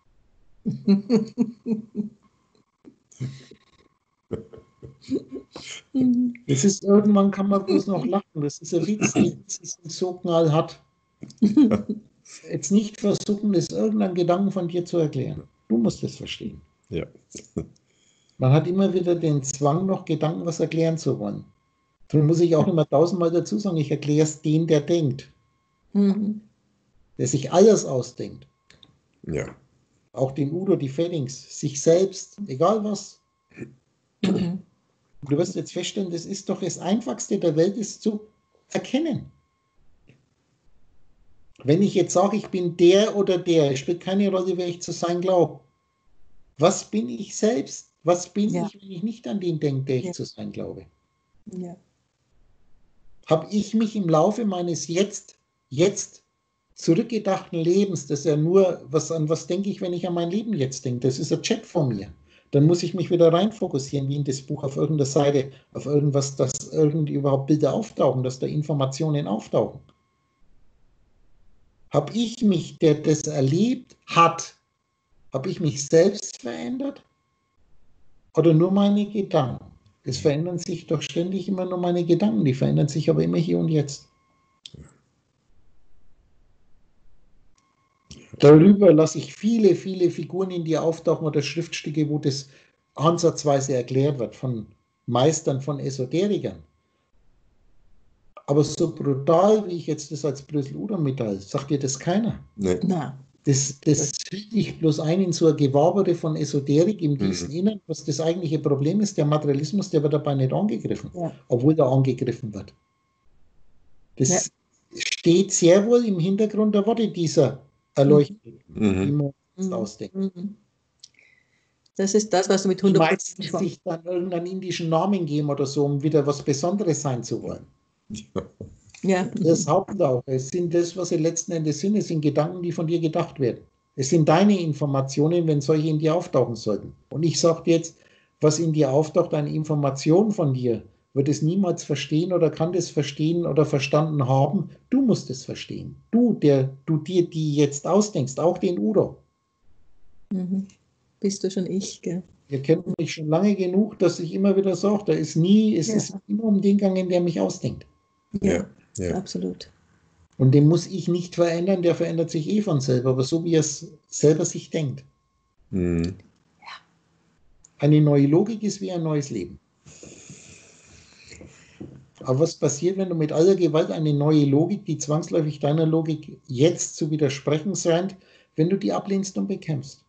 Das ist, irgendwann kann man bloß noch lachen. Das ist ein Witz, das ist so knallhart. Jetzt nicht versuchen, das irgendeinen Gedanken von dir zu erklären. Du musst es verstehen. Ja. Man hat immer wieder den Zwang, noch Gedanken was erklären zu wollen. Darum muss ich auch immer 1000-mal dazu sagen, ich erkläre es den, der denkt. Der sich alles ausdenkt. Ja. Auch den Udo, die Feddings, sich selbst, egal was. Du wirst jetzt feststellen, das ist doch das Einfachste der Welt, ist zu erkennen. Wenn ich jetzt sage, ich bin der oder der, es spielt keine Rolle, wer ich zu sein glaube. Was bin ich selbst? Was bin ich, wenn ich nicht an den denke, der ich zu sein glaube? Habe ich mich im Laufe meines jetzt zurückgedachten Lebens, das ist ja nur, an was denke ich, wenn ich an mein Leben jetzt denke? Das ist ein Chat von mir. Dann muss ich mich wieder rein fokussieren, wie in das Buch auf irgendeiner Seite, auf irgendwas, dass irgendwie überhaupt Bilder auftauchen, dass da Informationen auftauchen. Habe ich mich, der das erlebt hat, habe ich mich selbst verändert? Oder nur meine Gedanken? Es verändern sich doch ständig immer nur meine Gedanken, die verändern sich aber immer hier und jetzt. Darüber lasse ich viele, viele Figuren in dir auftauchen oder Schriftstücke, wo das ansatzweise erklärt wird von Meistern, von Esoterikern. Aber so brutal, wie ich jetzt das als Brüssel-Udo mitteile, sagt dir das keiner. Nee. Das zieht dich bloß ein in so eine Gewabere von Esoterik im tiefsten Innern, was das eigentliche Problem ist. Der Materialismus, der wird dabei nicht angegriffen, obwohl er angegriffen wird. Das steht sehr wohl im Hintergrund der Worte dieser Erleuchtung, die man uns ausdenken. Das ist das, was du mit 100% meistens sich dann irgendeinen indischen Namen geben oder so, um wieder was Besonderes sein zu wollen. Das Hauptauge, es sind das, was sie letzten Endes sind, es sind Gedanken, die von dir gedacht werden. Es sind deine Informationen, wenn solche in dir auftauchen sollten. Und ich sage dir jetzt, was in dir auftaucht, eine Information von dir, wird es niemals verstehen oder kann das verstehen oder verstanden haben. Du musst es verstehen. Du, der du dir die jetzt ausdenkst, auch den Udo. Bist du schon ich, gell? Ihr kennt mich schon lange genug, dass ich immer wieder sage, es ist immer um den gegangen, der mich ausdenkt. Ja, absolut. Und den muss ich nicht verändern, der verändert sich eh von selber, aber so wie er es selber sich denkt. Eine neue Logik ist wie ein neues Leben. Aber was passiert, wenn du mit aller Gewalt eine neue Logik, die zwangsläufig deiner Logik jetzt zu widersprechen scheint, wenn du die ablehnst und bekämpfst?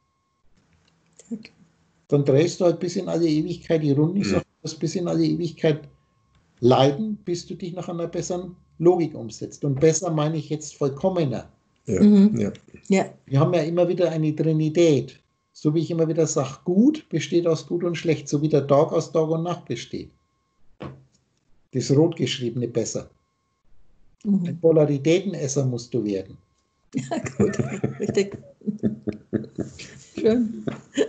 Dann drehst du halt bis in alle Ewigkeit die Runden. Ich sage, das bis in alle Ewigkeit leiden, bis du dich nach einer besseren Logik umsetzt. Und besser meine ich jetzt vollkommener. Ja, Mhm. ja, Ja, Wir haben ja immer wieder eine Trinität. So wie ich immer wieder sage, gut besteht aus gut und schlecht, so wie der Tag aus Tag und Nacht besteht. Das Rotgeschriebene besser. Ein mhm. Polaritätenesser musst du werden. Ja, gut, richtig. Schön.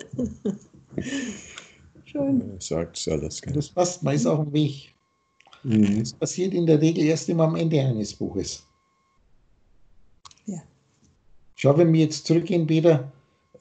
Schön. sagt alles. Und Gell? das passt, man ist auch im Weg. Mhm. Das passiert in der Regel erst immer am Ende eines Buches. Ja. Schau, wenn wir jetzt zurückgehen, Peter,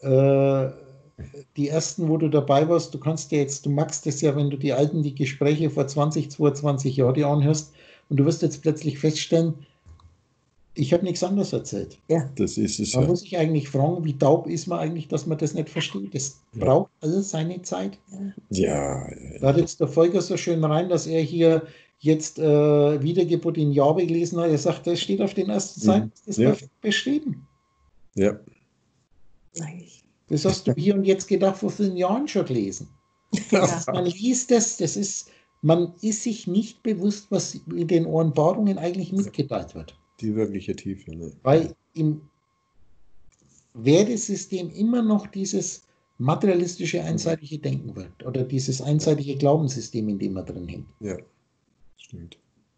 die ersten, wo du dabei warst, du magst es ja, wenn du die Gespräche vor 20, 22 Jahren dir anhörst und du wirst jetzt plötzlich feststellen, ich habe nichts anderes erzählt. Ja. Das ist es Man ja. muss sich eigentlich fragen, wie taub ist man eigentlich, dass man das nicht versteht. Das Ja. braucht alles seine Zeit. Ja, Da hat jetzt der Volker so schön rein, dass er hier jetzt Wiedergeburt in Jahwe gelesen hat. Er sagt, das steht auf den ersten Seiten, das ist Ja. perfekt beschrieben. ja. Eigentlich. Das hast du hier und jetzt gedacht, vor vielen Jahren schon gelesen. Ja. Man liest man ist sich nicht bewusst, was in den Offenbarungen eigentlich mitgeteilt wird. Die wirkliche Tiefe. Ne? Weil im Wertesystem immer noch dieses materialistische, einseitige Denken wird oder dieses einseitige Glaubenssystem, in dem man drin hängt. Ja, stimmt.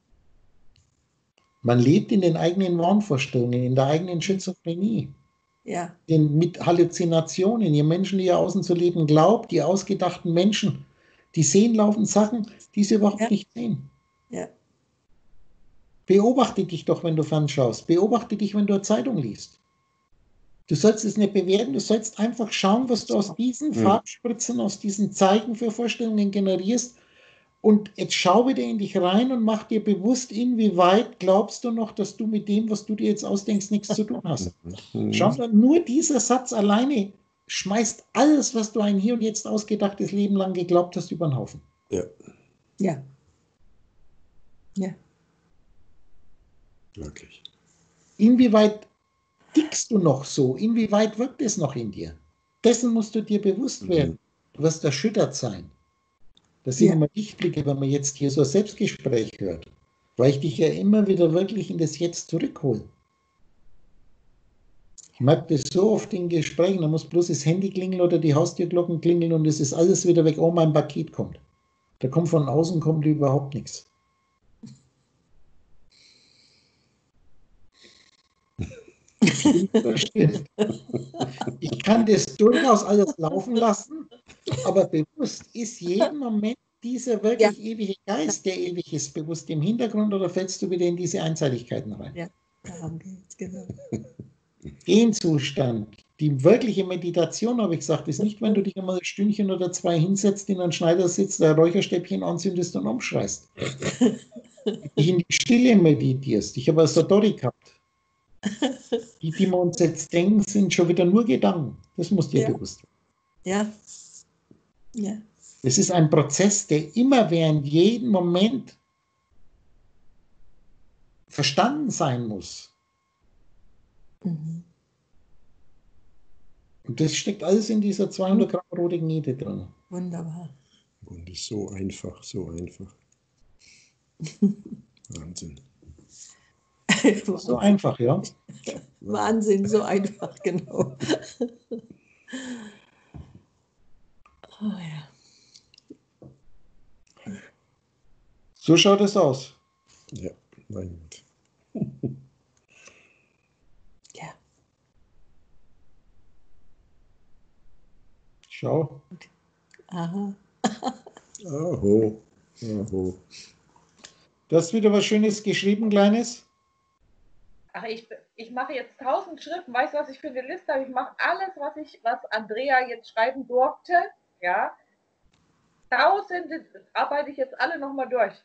Man lebt in den eigenen Wahnvorstellungen, in der eigenen Schizophrenie, Ja. mit Halluzinationen. Ihr Menschen, die ihr außen zu leben glaubt, die ausgedachten Menschen, die sehen laufend Sachen, die sie überhaupt Ja. nicht sehen. Ja. Beobachte dich doch, wenn du fernschaust. Beobachte dich, wenn du eine Zeitung liest. Du sollst es nicht bewerten, du sollst einfach schauen, was du aus diesen Farbspritzen, aus diesen Zeichen für Vorstellungen generierst. Und jetzt schau wieder in dich rein und mach dir bewusst, inwieweit glaubst du noch, dass du mit dem, was du dir jetzt ausdenkst, nichts zu tun hast. Schau dann, nur dieser Satz alleine schmeißt alles, was du ein hier und jetzt ausgedachtes Leben lang geglaubt hast, über den Haufen. Ja, Ja. Ja. wirklich. Inwieweit tickst du noch so? Inwieweit wirkt es noch in dir? Dessen musst du dir bewusst werden. Du wirst erschüttert sein. Das sind Ja. immer Lichtblicke, wenn man jetzt hier so ein Selbstgespräch hört. Weil ich dich ja immer wieder wirklich in das Jetzt zurückhole. Ich merke das so oft in Gesprächen, da muss bloß das Handy klingeln oder die Haustürglocken klingeln und es ist alles wieder weg. Oh, mein Paket kommt. Da kommt von außen kommt überhaupt nichts. Ich kann das durchaus alles laufen lassen, aber bewusst ist jeden Moment dieser wirklich ewige Geist, der ewig ist, bewusst im Hintergrund oder fällst du wieder in diese Einseitigkeiten rein? Ja, darum geht's, genau. Den Zustand, die wirkliche Meditation, habe ich gesagt, ist nicht, wenn du dich einmal ein Stündchen oder zwei hinsetzt, in einen Schneidersitz, ein Räucherstäbchen anzündest und umschreist. Dich in die Stille meditierst. Ich habe eine Satori gehabt. Die wir uns jetzt denken, sind schon wieder nur Gedanken. Das muss dir bewusst sein. Ja. Ja. Es ist ein Prozess, der immer während jedem Moment verstanden sein muss. Mhm. Und das steckt alles in dieser 200 Gramm rote Knete drin. Wunderbar. Und ist so einfach, so einfach. Wahnsinn. So einfach, ja. Wahnsinn, so einfach, genau. Oh ja. So schaut es aus. Ja, mein Gott. Ja. Schau. Aha. Aho. Aho. Du hast wieder was Schönes geschrieben, Kleines. Ach, ich mache jetzt 1000 Schriften. Weißt du, was ich für eine Liste habe? Ich mache alles, was Andrea jetzt schreiben durfte. Ja. 1000 arbeite ich jetzt alle nochmal durch.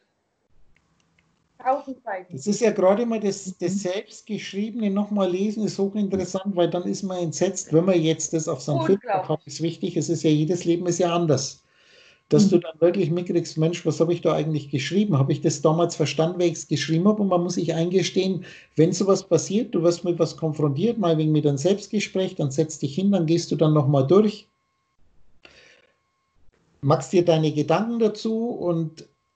1000 Seiten. Das ist ja gerade mal das Selbstgeschriebene nochmal lesen, ist hochinteressant, weil dann ist man entsetzt, wenn man jetzt das auf seinem Filter hat, ist wichtig, es ist ja, jedes Leben ist ja anders. Dass du dann wirklich mitkriegst, Mensch, was habe ich da eigentlich geschrieben? Habe ich das damals verstanden, wie ich es geschrieben habe? Und man muss sich eingestehen, wenn sowas passiert, du wirst mit was konfrontiert, mal wegen mit einem Selbstgespräch, dann setzt dich hin, dann gehst du dann nochmal durch, machst dir deine Gedanken dazu und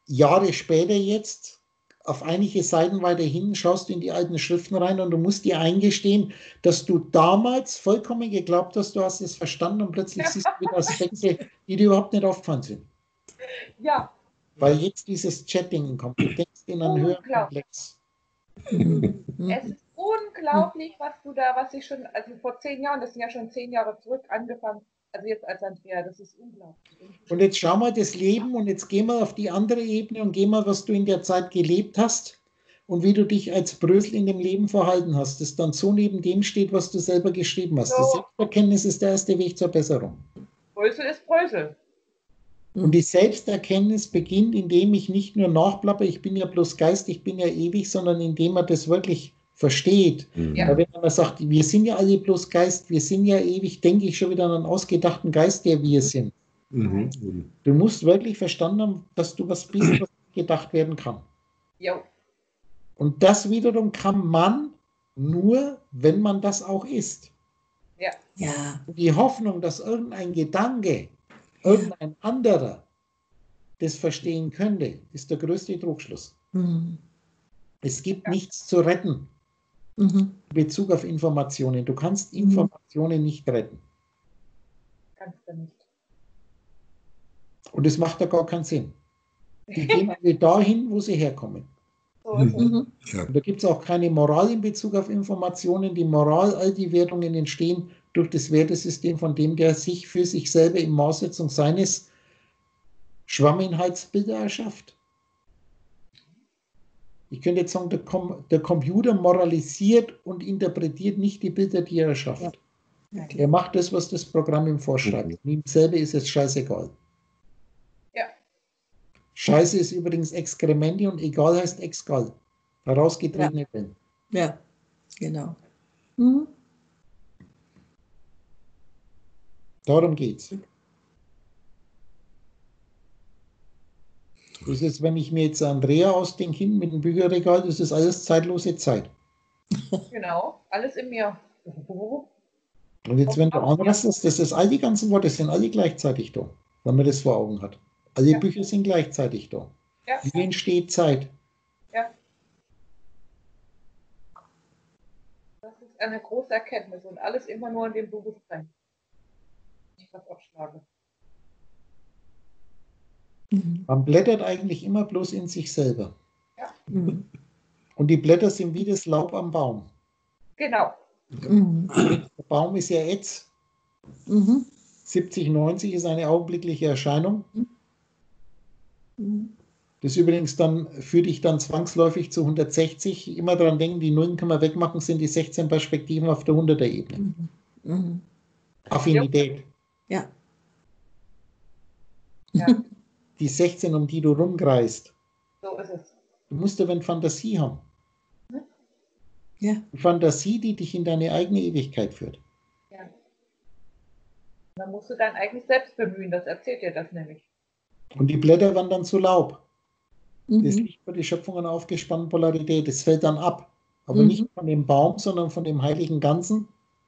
Jahre später jetzt, auf einige Seiten weiter hinten, schaust du in die alten Schriften rein und du musst dir eingestehen, dass du damals vollkommen geglaubt hast, du hast es verstanden und plötzlich siehst du wieder Aspekte, die dir überhaupt nicht aufgefallen sind. Ja, Weil jetzt dieses Chatting kommt. Du denkst in einen höheren Komplex. Mhm. es ist unglaublich, was ich schon, also vor 10 Jahren, das sind ja schon 10 Jahre zurück, angefangen, also jetzt als Andrea, das ist unglaublich. Und jetzt schau mal das Leben und jetzt geh mal auf die andere Ebene und geh mal, was du in der Zeit gelebt hast und wie du dich als Brösel in dem Leben verhalten hast, das dann so neben dem steht, was du selber geschrieben hast. Die So. Selbsterkenntnis ist der erste Weg zur Besserung. Brösel ist Brösel. Und die Selbsterkenntnis beginnt, indem ich nicht nur nachplappe, ich bin ja bloß Geist, ich bin ja ewig, sondern indem man das wirklich versteht. Ja. Weil wenn man sagt, wir sind ja alle bloß Geist, wir sind ja ewig, denke ich schon wieder an einen ausgedachten Geist, der wir sind. Mhm. Du musst wirklich verstanden haben, dass du was bist, was gedacht werden kann. Jo. Und das wiederum kann man nur, wenn man das auch ist. Ja. Ja. Und die Hoffnung, dass irgendein Gedanke, irgendein anderer das verstehen könnte, ist der größte Trugschluss. Mhm. Es gibt nichts zu retten Mhm. in Bezug auf Informationen. Du kannst Informationen nicht retten. Kannst du nicht. Und es macht ja gar keinen Sinn. Die gehen alle dahin, wo sie herkommen. So ist es. Mhm. Ja. Und da gibt es auch keine Moral in Bezug auf Informationen. Die Moral, all die Wertungen entstehen durch das Wertesystem von dem, der sich für sich selber in Maßsetzung seines Schwamminhaltsbilder erschafft. Ich könnte jetzt sagen, der Computer moralisiert und interpretiert nicht die Bilder, die er erschafft. Ja, Er klar. macht das, was das Programm ihm vorschreibt. Und ihm selber ist es scheißegal. Ja. Scheiße ist übrigens Exkremente und egal heißt Exgal. Herausgetretene Wellen. Ja, genau. Mhm. Darum geht's. Das ist, wenn ich mir jetzt Andrea ausdenke, hinten mit dem Bücherregal, das ist alles zeitlose Zeit. Genau. Alles in mir. Und jetzt, wenn du anrastest, das ist all die ganzen Worte sind alle gleichzeitig da, wenn man das vor Augen hat. Alle Ja. Bücher sind gleichzeitig da. Ja. Wie entsteht Zeit? Ja. Das ist eine große Erkenntnis und alles immer nur in dem Bewusstsein. Ich was aufschlage. Mhm. Man blättert eigentlich immer bloß in sich selber. Mhm. Und die Blätter sind wie das Laub am Baum. Genau. Mhm. Der Baum ist ja jetzt Mhm. 70, 90 ist eine augenblickliche Erscheinung. Mhm. Das übrigens dann führt dich dann zwangsläufig zu 160. Immer daran denken, die Nullen kann man wegmachen, sind die 16 Perspektiven auf der 100er Ebene. Mhm. Mhm. Affinität. Ja. Ja. Die 16, um die du rumkreist. So ist es. Du musst aber eine Fantasie haben. Ja. Eine Fantasie, die dich in deine eigene Ewigkeit führt. Ja. Dann musst du dein eigenes Selbst bemühen, das erzählt dir das nämlich. Und die Blätter werden dann zu Laub. Das Mhm. Licht wird die Schöpfung in aufgespannten Polarität. Das fällt dann ab. Aber Mhm. nicht von dem Baum, sondern von dem heiligen Ganzen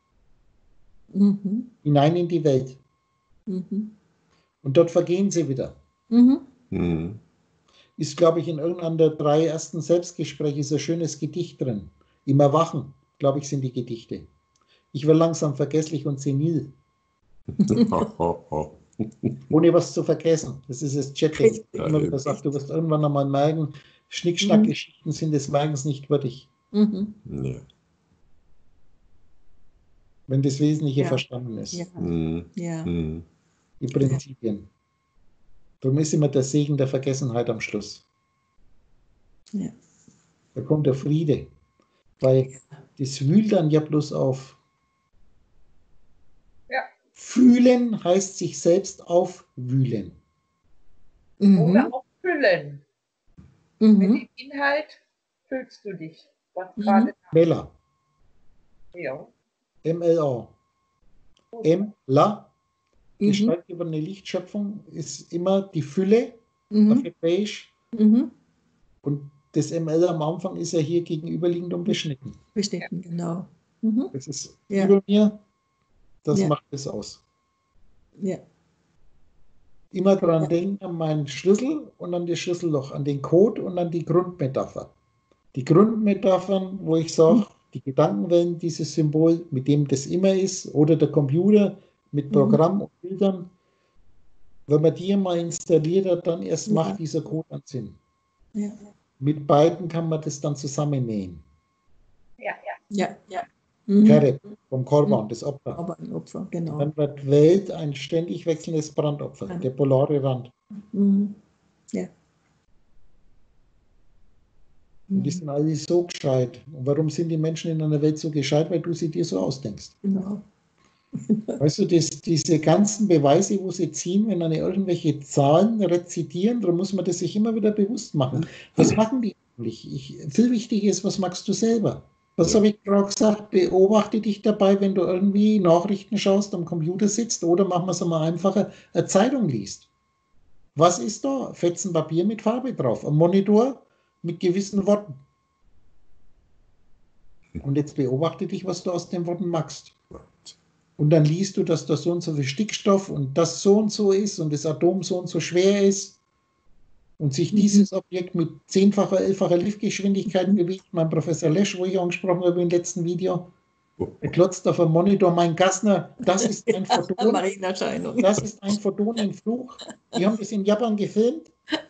Mhm. hinein in die Welt. Mhm. Und dort vergehen sie wieder. Mhm. Mhm. Ist, glaube ich, in irgendeinem der 3 ersten Selbstgespräche so ein schönes Gedicht drin. Im Erwachen, glaube ich, sind die Gedichte. Ich werde langsam vergesslich und senil, ohne was zu vergessen. Das ist das Chatting. Ich immer wieder sage, du wirst irgendwann einmal merken, Schnickschnack-Geschichten sind des Merkens nicht würdig, Mhm. Ja. wenn das Wesentliche Ja. verstanden ist. Ja. Mhm. Ja. Mhm. Die Prinzipien. Darum ist immer der Segen der Vergessenheit am Schluss. Ja. Da kommt der Friede. Weil das wühlt dann ja bloß auf. Ja. Fühlen heißt sich selbst aufwühlen. Oder Mhm. auch füllen. Mit Mhm. dem Inhalt füllst du dich. Was gerade Mela. ja. MLA. M-La. Mhm. Gestalt über eine Lichtschöpfung ist immer die Fülle auf Mhm. Hebräisch. Mhm. Und das ML am Anfang ist ja hier gegenüberliegend und beschnitten. Beschnitten, genau. Mhm. Das ist Ja. über mir. Das Ja. macht es aus. Ja. immer dran denken an meinen Schlüssel und an das Schlüsselloch, an den Code und an die Grundmetapher. Die Grundmetaphern, wo ich sage, die Gedankenwellen, dieses Symbol, mit dem das immer ist, oder der Computer mit Programm und Bildern, wenn man die mal installiert hat, dann erst macht dieser Code einen Sinn. Ja. Mit beiden kann man das dann zusammennähen. Ja. Kereb vom Korban, das Opfer. Aber ein Opfer, genau. Dann wird Welt ein ständig wechselndes Brandopfer, der polare Rand. Ja. Und die sind alle so gescheit. Und warum sind die Menschen in einer Welt so gescheit? Weil du sie dir so ausdenkst. Genau. Weißt du, diese ganzen Beweise, wo sie ziehen, wenn eine irgendwelche Zahlen rezitieren, da muss man das sich immer wieder bewusst machen. Was machen die eigentlich? Viel wichtiger ist, was machst du selber? Was habe ich gerade gesagt? Beobachte dich dabei, wenn du irgendwie Nachrichten schaust, am Computer sitzt oder machen wir es mal einfacher, eine Zeitung liest. Was ist da? Fetzen Papier mit Farbe drauf, ein Monitor mit gewissen Worten. Und jetzt beobachte dich, was du aus den Worten machst. Und dann liest du, dass da so und so viel Stickstoff und das so und so ist und das Atom so und so schwer ist und sich dieses Objekt mit 10-facher, 11-facher Lichtgeschwindigkeit bewegt. Mein Professor Lesch, wo ich angesprochen habe im letzten Video, er klotzt auf dem Monitor, mein Gassner, das ist ein Photon. Marienerscheinung. Das ist ein Photon im Flug. Die haben das in Japan gefilmt.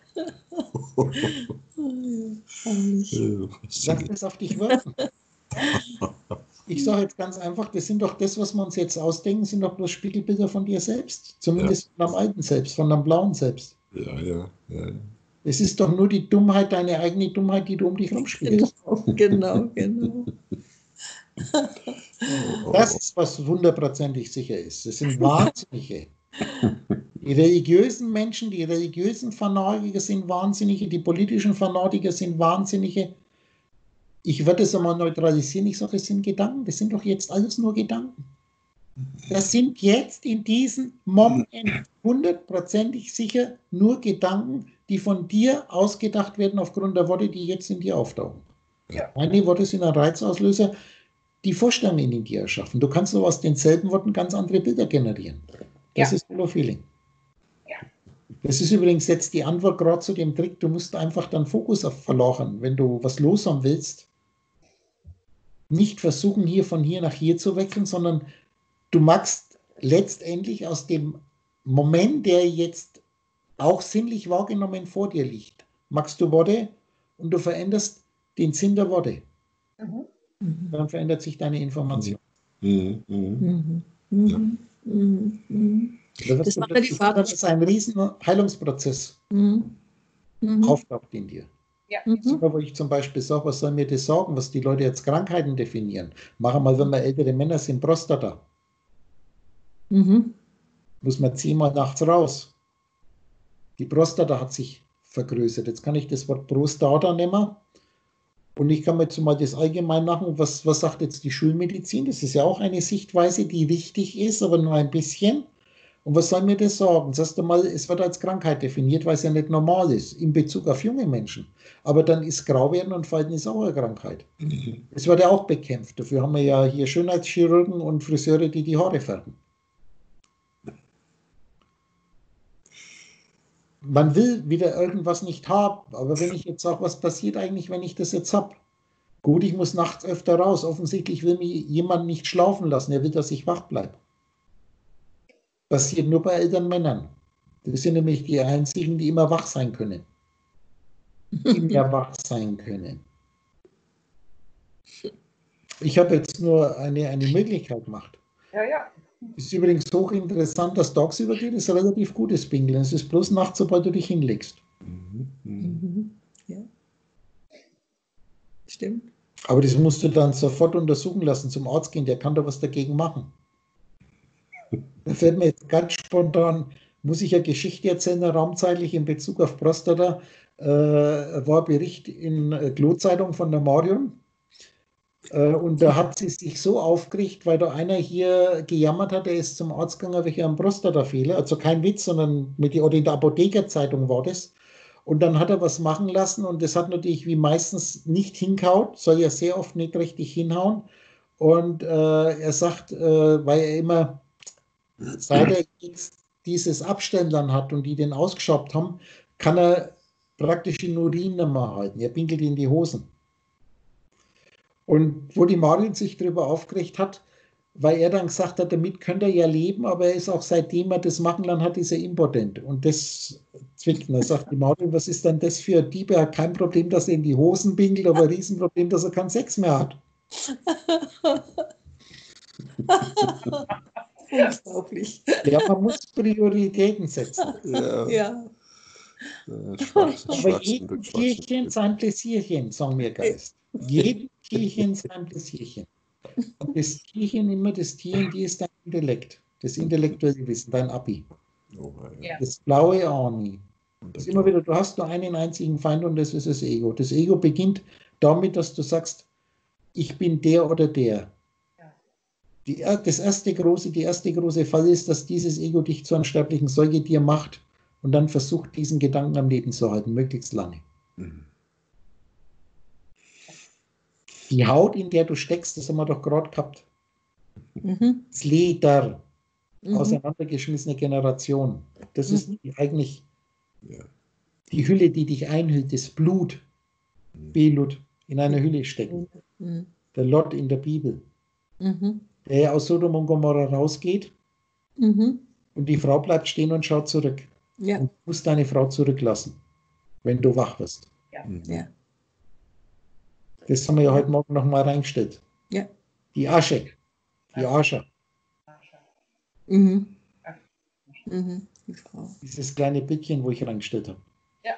Lass das auf dich wirken. Ich sage jetzt ganz einfach, das sind doch das, was wir uns jetzt ausdenken, sind doch bloß Spiegelbilder von dir selbst. Zumindest von deinem alten Selbst, von deinem blauen Selbst. Ja. Es ist doch nur die Dummheit, deine eigene Dummheit, die du um dich rumspielst. Genau. Das ist, was hundertprozentig sicher ist. Das sind Wahnsinnige. Die religiösen Menschen, die religiösen Fanatiker sind Wahnsinnige, die politischen Fanatiker sind Wahnsinnige. Ich würde es einmal neutralisieren. Ich sage, es sind Gedanken. Das sind doch jetzt alles nur Gedanken. Das sind jetzt in diesem Moment hundertprozentig sicher nur Gedanken, die von dir ausgedacht werden aufgrund der Worte, die jetzt in dir auftauchen. Ja. Meine Worte sind ein Reizauslöser, die Vorstellungen in dir erschaffen. Du kannst aber aus denselben Worten ganz andere Bilder generieren. Das ist Holofeeling. Ja. Das ist übrigens jetzt die Antwort gerade zu dem Trick. Du musst einfach dann Fokus verlagern, wenn du was loshaben willst. Nicht versuchen, von hier nach hier zu wechseln, sondern du machst letztendlich aus dem Moment, der jetzt auch sinnlich wahrgenommen vor dir liegt, machst du Worte und du veränderst den Sinn der Worte. Dann verändert sich deine Information. Das macht ja die Vater. Das ist ein riesen Heilungsprozess. Auftaucht in dir. Ja. Wo ich zum Beispiel sage, was soll mir das sagen, was die Leute als Krankheiten definieren? Mach mal, wenn wir ältere Männer sind, Prostata. Muss man 10-mal nachts raus. Die Prostata hat sich vergrößert. Jetzt kann ich das Wort Prostata nehmen und ich kann mir jetzt mal das allgemein machen. Was sagt jetzt die Schulmedizin? Das ist ja auch eine Sichtweise, die richtig ist, aber nur ein bisschen. Und was soll mir das sagen? Sagst du mal, es wird als Krankheit definiert, weil es ja nicht normal ist, in Bezug auf junge Menschen. Aber dann ist Grauwerden und Falten ist auch eine Krankheit. Es wird ja auch bekämpft. Dafür haben wir ja hier Schönheitschirurgen und Friseure, die die Haare färben. Man will wieder irgendwas nicht haben, aber wenn ich jetzt sage, was passiert eigentlich, wenn ich das jetzt habe? Gut, ich muss nachts öfter raus. Offensichtlich will mich jemand nicht schlafen lassen. Er will, dass ich wach bleibe. Passiert nur bei älteren Männern. Das sind nämlich die einzigen, die immer wach sein können. Immer wach sein können. Ich habe jetzt nur eine Möglichkeit gemacht. Ja. Ist übrigens hochinteressant, dass tagsüber geht, ist relativ gutes Pinkeln. Es ist bloß nachts, sobald du dich hinlegst. Ja. Stimmt. Aber das musst du dann sofort untersuchen lassen, zum Arzt gehen, der kann da was dagegen machen. Da fällt mir jetzt ganz spontan, muss ich eine Geschichte erzählen, raumzeitlich in Bezug auf Prostata. War ein Bericht in Klo-Zeitung von der Marion. Und da hat sie sich so aufgeregt, weil da einer hier gejammert hat, er ist zum Arzt gegangen wegen einem Prostatafehler. Also kein Witz, sondern in der Apothekerzeitung war das. Und dann hat er was machen lassen und das hat natürlich wie meistens nicht hingehauen, soll ja sehr oft nicht richtig hinhauen. Und er sagt, weil er immer, seit er jetzt dieses Abstellen dann hat und die den ausgeschabt haben, kann er praktisch den Urin nicht mehr halten. Er pinkelt in die Hosen. Und wo die Marion sich darüber aufgeregt hat, weil er dann gesagt hat, damit könnte er ja leben, aber er ist auch seitdem er das machen dann hat, ist er impotent. Und das zwickt ihn. Da sagt die Marion, was ist denn das für ein Typ? Er hat kein Problem, dass er in die Hosen pinkelt, aber ein Riesenproblem, dass er keinen Sex mehr hat. Unglaublich. Ja, man muss Prioritäten setzen. Ja, Ja. Aber jedem Tierchen sein Pläsierchen, sagen wir Geist. Jedem Tierchen sein Pläsierchen. Und das Tierchen immer das Tier in dir ist dein Intellekt, das intellektuelle Wissen, dein Abi. Ja. Das blaue Ani. Das ist immer wieder, du hast nur einen einzigen Feind und das ist das Ego. Das Ego beginnt damit, dass du sagst, ich bin der oder der. Die erste große Falle ist, dass dieses Ego dich zu einem sterblichen Säugetier macht und dann versucht, diesen Gedanken am Leben zu halten, möglichst lange. Mhm. Die Haut, in der du steckst, das haben wir doch gerade gehabt. Mhm. Das Leder, Mhm. auseinandergeschmissene Generation. Das ist eigentlich Ja. die Hülle, die dich einhüllt, das Blut, Belut, in einer Hülle stecken. Mhm. Der Lot in der Bibel, Mhm. der aus Sodom und Gomorra rausgeht Mhm. und die Frau bleibt stehen und schaut zurück. Ja. Und du musst deine Frau zurücklassen, wenn du wach wirst. Mhm. Ja. Das haben wir ja heute Morgen nochmal reingestellt. Ja. Die Asche, die Ascha, Mhm. Mhm. Die Frau. dieses kleine Bildchen, wo ich reingestellt habe. Ja.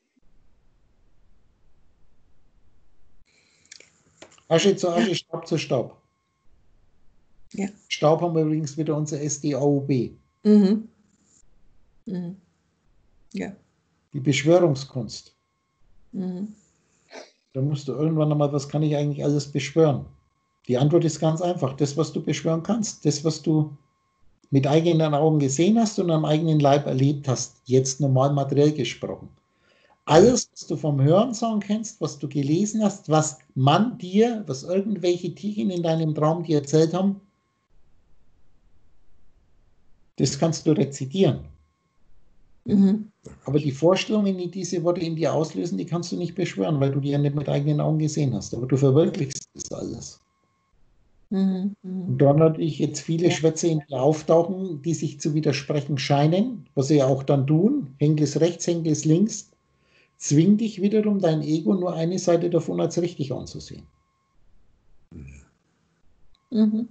Asche zu Asche, Staub zu Staub. Ja. Staub haben wir übrigens wieder unser SDAUB, Mhm. Mhm. Ja. die Beschwörungskunst. Mhm. Da musst du irgendwann einmal, was kann ich eigentlich alles beschwören? Die Antwort ist ganz einfach, das, was du beschwören kannst, das, was du mit eigenen Augen gesehen hast und am eigenen Leib erlebt hast, jetzt normal materiell gesprochen. Alles, was du vom Hörensagen kennst, was du gelesen hast, was irgendwelche Tierchen in deinem Traum dir erzählt haben, das kannst du rezitieren. Mhm. Aber die Vorstellungen, die diese Worte in dir auslösen, die kannst du nicht beschwören, weil du die ja nicht mit eigenen Augen gesehen hast. Aber du verwirklichst das alles. Mhm. Und Mhm. da natürlich jetzt viele Schwätze in dir auftauchen, die sich zu widersprechen scheinen, was sie ja auch dann tun, Henkles rechts, Henkles links, zwingt dich wiederum dein Ego nur eine Seite davon als richtig anzusehen. Mhm.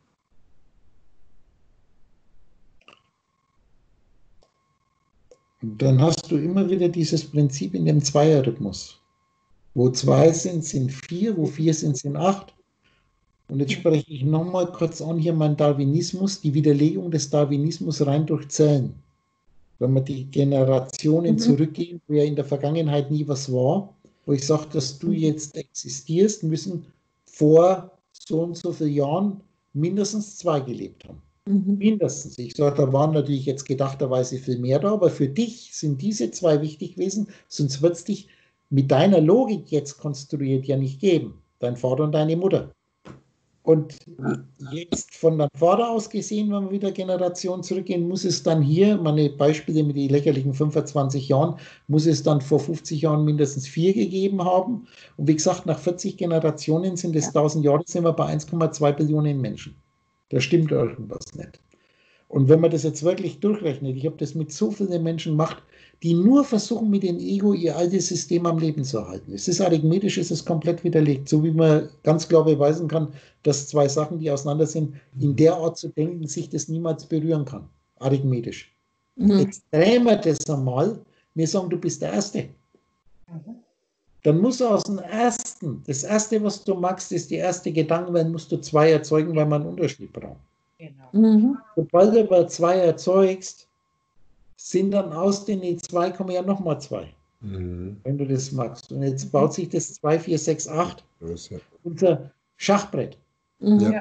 Und dann hast du immer wieder dieses Prinzip in dem Zweierrhythmus. Wo 2 sind, sind 4, wo 4 sind, sind 8. Und jetzt spreche ich nochmal kurz an hier meinen Darwinismus, die Widerlegung des Darwinismus rein durch Zellen. Wenn wir die Generationen zurückgehen, wo ja in der Vergangenheit nie was war, wo ich sage, dass du jetzt existierst, müssen vor so und so vielen Jahren mindestens 2 gelebt haben. Mhm. Mindestens. Ich sage, da waren natürlich jetzt gedachterweise viel mehr da, aber für dich sind diese 2 wichtig gewesen, sonst wird es dich mit deiner Logik jetzt konstruiert ja nicht geben. Dein Vater und deine Mutter. Und jetzt von deinem Vater aus gesehen, wenn wir wieder Generationen zurückgehen, muss es dann hier, meine Beispiele mit den lächerlichen 25 Jahren, muss es dann vor 50 Jahren mindestens 4 gegeben haben. Und wie gesagt, nach 40 Generationen sind es 1000 Jahre, sind wir bei 1,2 Billionen Menschen. Da stimmt irgendwas nicht. Und wenn man das jetzt wirklich durchrechnet, ich habe das mit so vielen Menschen gemacht, die nur versuchen, mit dem Ego ihr altes System am Leben zu erhalten. Es ist arithmetisch, es ist komplett widerlegt. So wie man ganz klar beweisen kann, dass 2 Sachen, die auseinander sind, in der Art zu denken, sich das niemals berühren kann. Arithmetisch. Mhm. Jetzt drehen wir das einmal. Wir sagen, du bist der Erste. Dann musst du aus dem Ersten, das Erste, was du magst, ist die erste Gedankenwelt, musst du 2 erzeugen, weil man einen Unterschied braucht. Genau. Mhm. Sobald du aber 2 erzeugst, sind dann aus den 2 kommen ja nochmal 2, Mhm. wenn du das magst. Und jetzt baut sich das 2, 4, 6, 8, Das, ja. unser Schachbrettsystem. Mhm.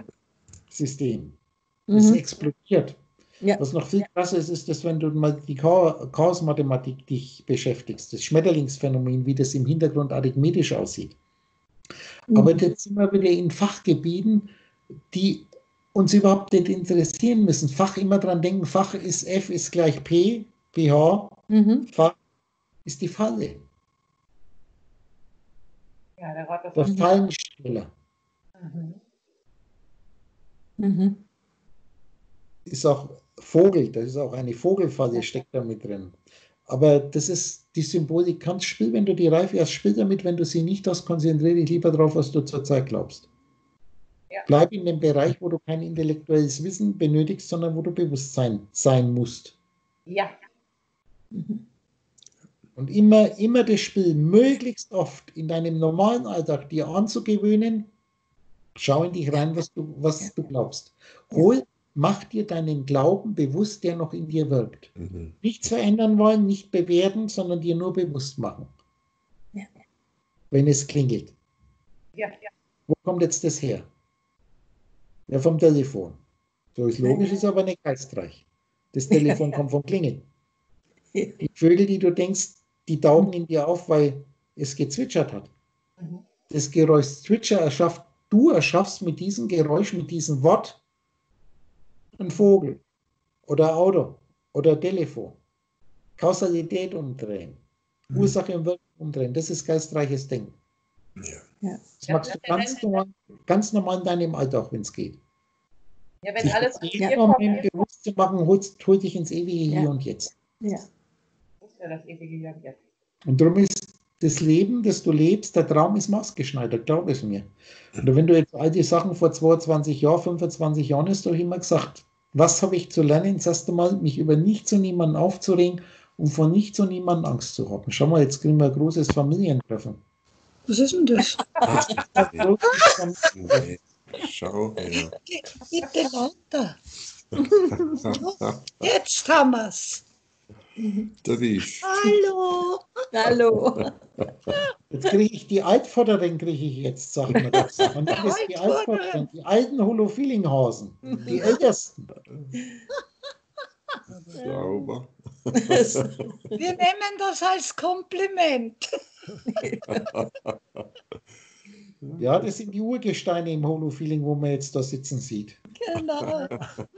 Das Mhm. explodiert. Ja. Was noch viel krasser ist, ist, dass wenn du mal die Chaosmathematik dich beschäftigst, das Schmetterlingsphänomen, wie das im Hintergrund arithmetisch aussieht. Aber jetzt sind wir wieder in Fachgebieten, die uns überhaupt nicht interessieren müssen. Fach immer dran denken, Fach ist F ist gleich P, pH, Fach ist die Falle. Ja, der Rat Der Fallensteller ist auch Vogel, das ist auch eine Vogelfalle, steckt da mit drin. Aber das ist die Symbolik, kannst spielen, wenn du die Reife hast, spiel damit, wenn du sie nicht hast, konzentriere dich lieber darauf, was du zurzeit glaubst. Ja. Bleib in dem Bereich, wo du kein intellektuelles Wissen benötigst, sondern wo du Bewusstsein sein musst. Ja. Und immer das Spiel möglichst oft in deinem normalen Alltag dir anzugewöhnen, schau in dich rein, was du glaubst. Mach dir deinen Glauben bewusst, der noch in dir wirkt. Nichts verändern wollen, nicht bewerten, sondern dir nur bewusst machen. Ja. Wenn es klingelt. Ja. Wo kommt jetzt das her? Ja, vom Telefon. So ist logisch, ist aber nicht geistreich. Das Telefon kommt vom Klingeln. Die Vögel, die du denkst, die tauchen in dir auf, weil es gezwitschert hat. Das Geräusch Zwitscher du erschaffst mit diesem Geräusch, mit diesem Wort ein Vogel oder Auto oder Telefon. Kausalität umdrehen. Ursache und Wirkung umdrehen. Das ist geistreiches Denken. Ja. Das machst du ganz normal in deinem Alltag, wenn es geht. Ja, wenn alles an dir Um kommt, ihm bewusst zu machen, hol dich ins ewige Hier und Jetzt. Ja. ist ja das ewige Hier und Jetzt. Und darum ist das Leben, das du lebst, der Traum ist maßgeschneidert, glaub es mir. Und wenn du jetzt all die Sachen vor 22 Jahren, 25 Jahren hast du immer gesagt, was habe ich zu lernen? Das erste Mal, mich über nichts und niemanden aufzuregen und vor nichts und niemanden Angst zu haben. Schau mal, jetzt kriegen wir ein großes Familientreffen. Was ist denn das? Schau her. Bitte lauter. Jetzt haben wir's. Der Wisch. Hallo. Hallo. Jetzt kriege ich die Altvorderen, kriege ich jetzt, sagt man das. Und das ist die Altvorderen, die alten Holo-Feeling-Hasen, die Ältesten. Sauber. Wir nehmen das als Kompliment. Ja, das sind die Urgesteine im Holo-Feeling, wo man jetzt da sitzen sieht. Genau.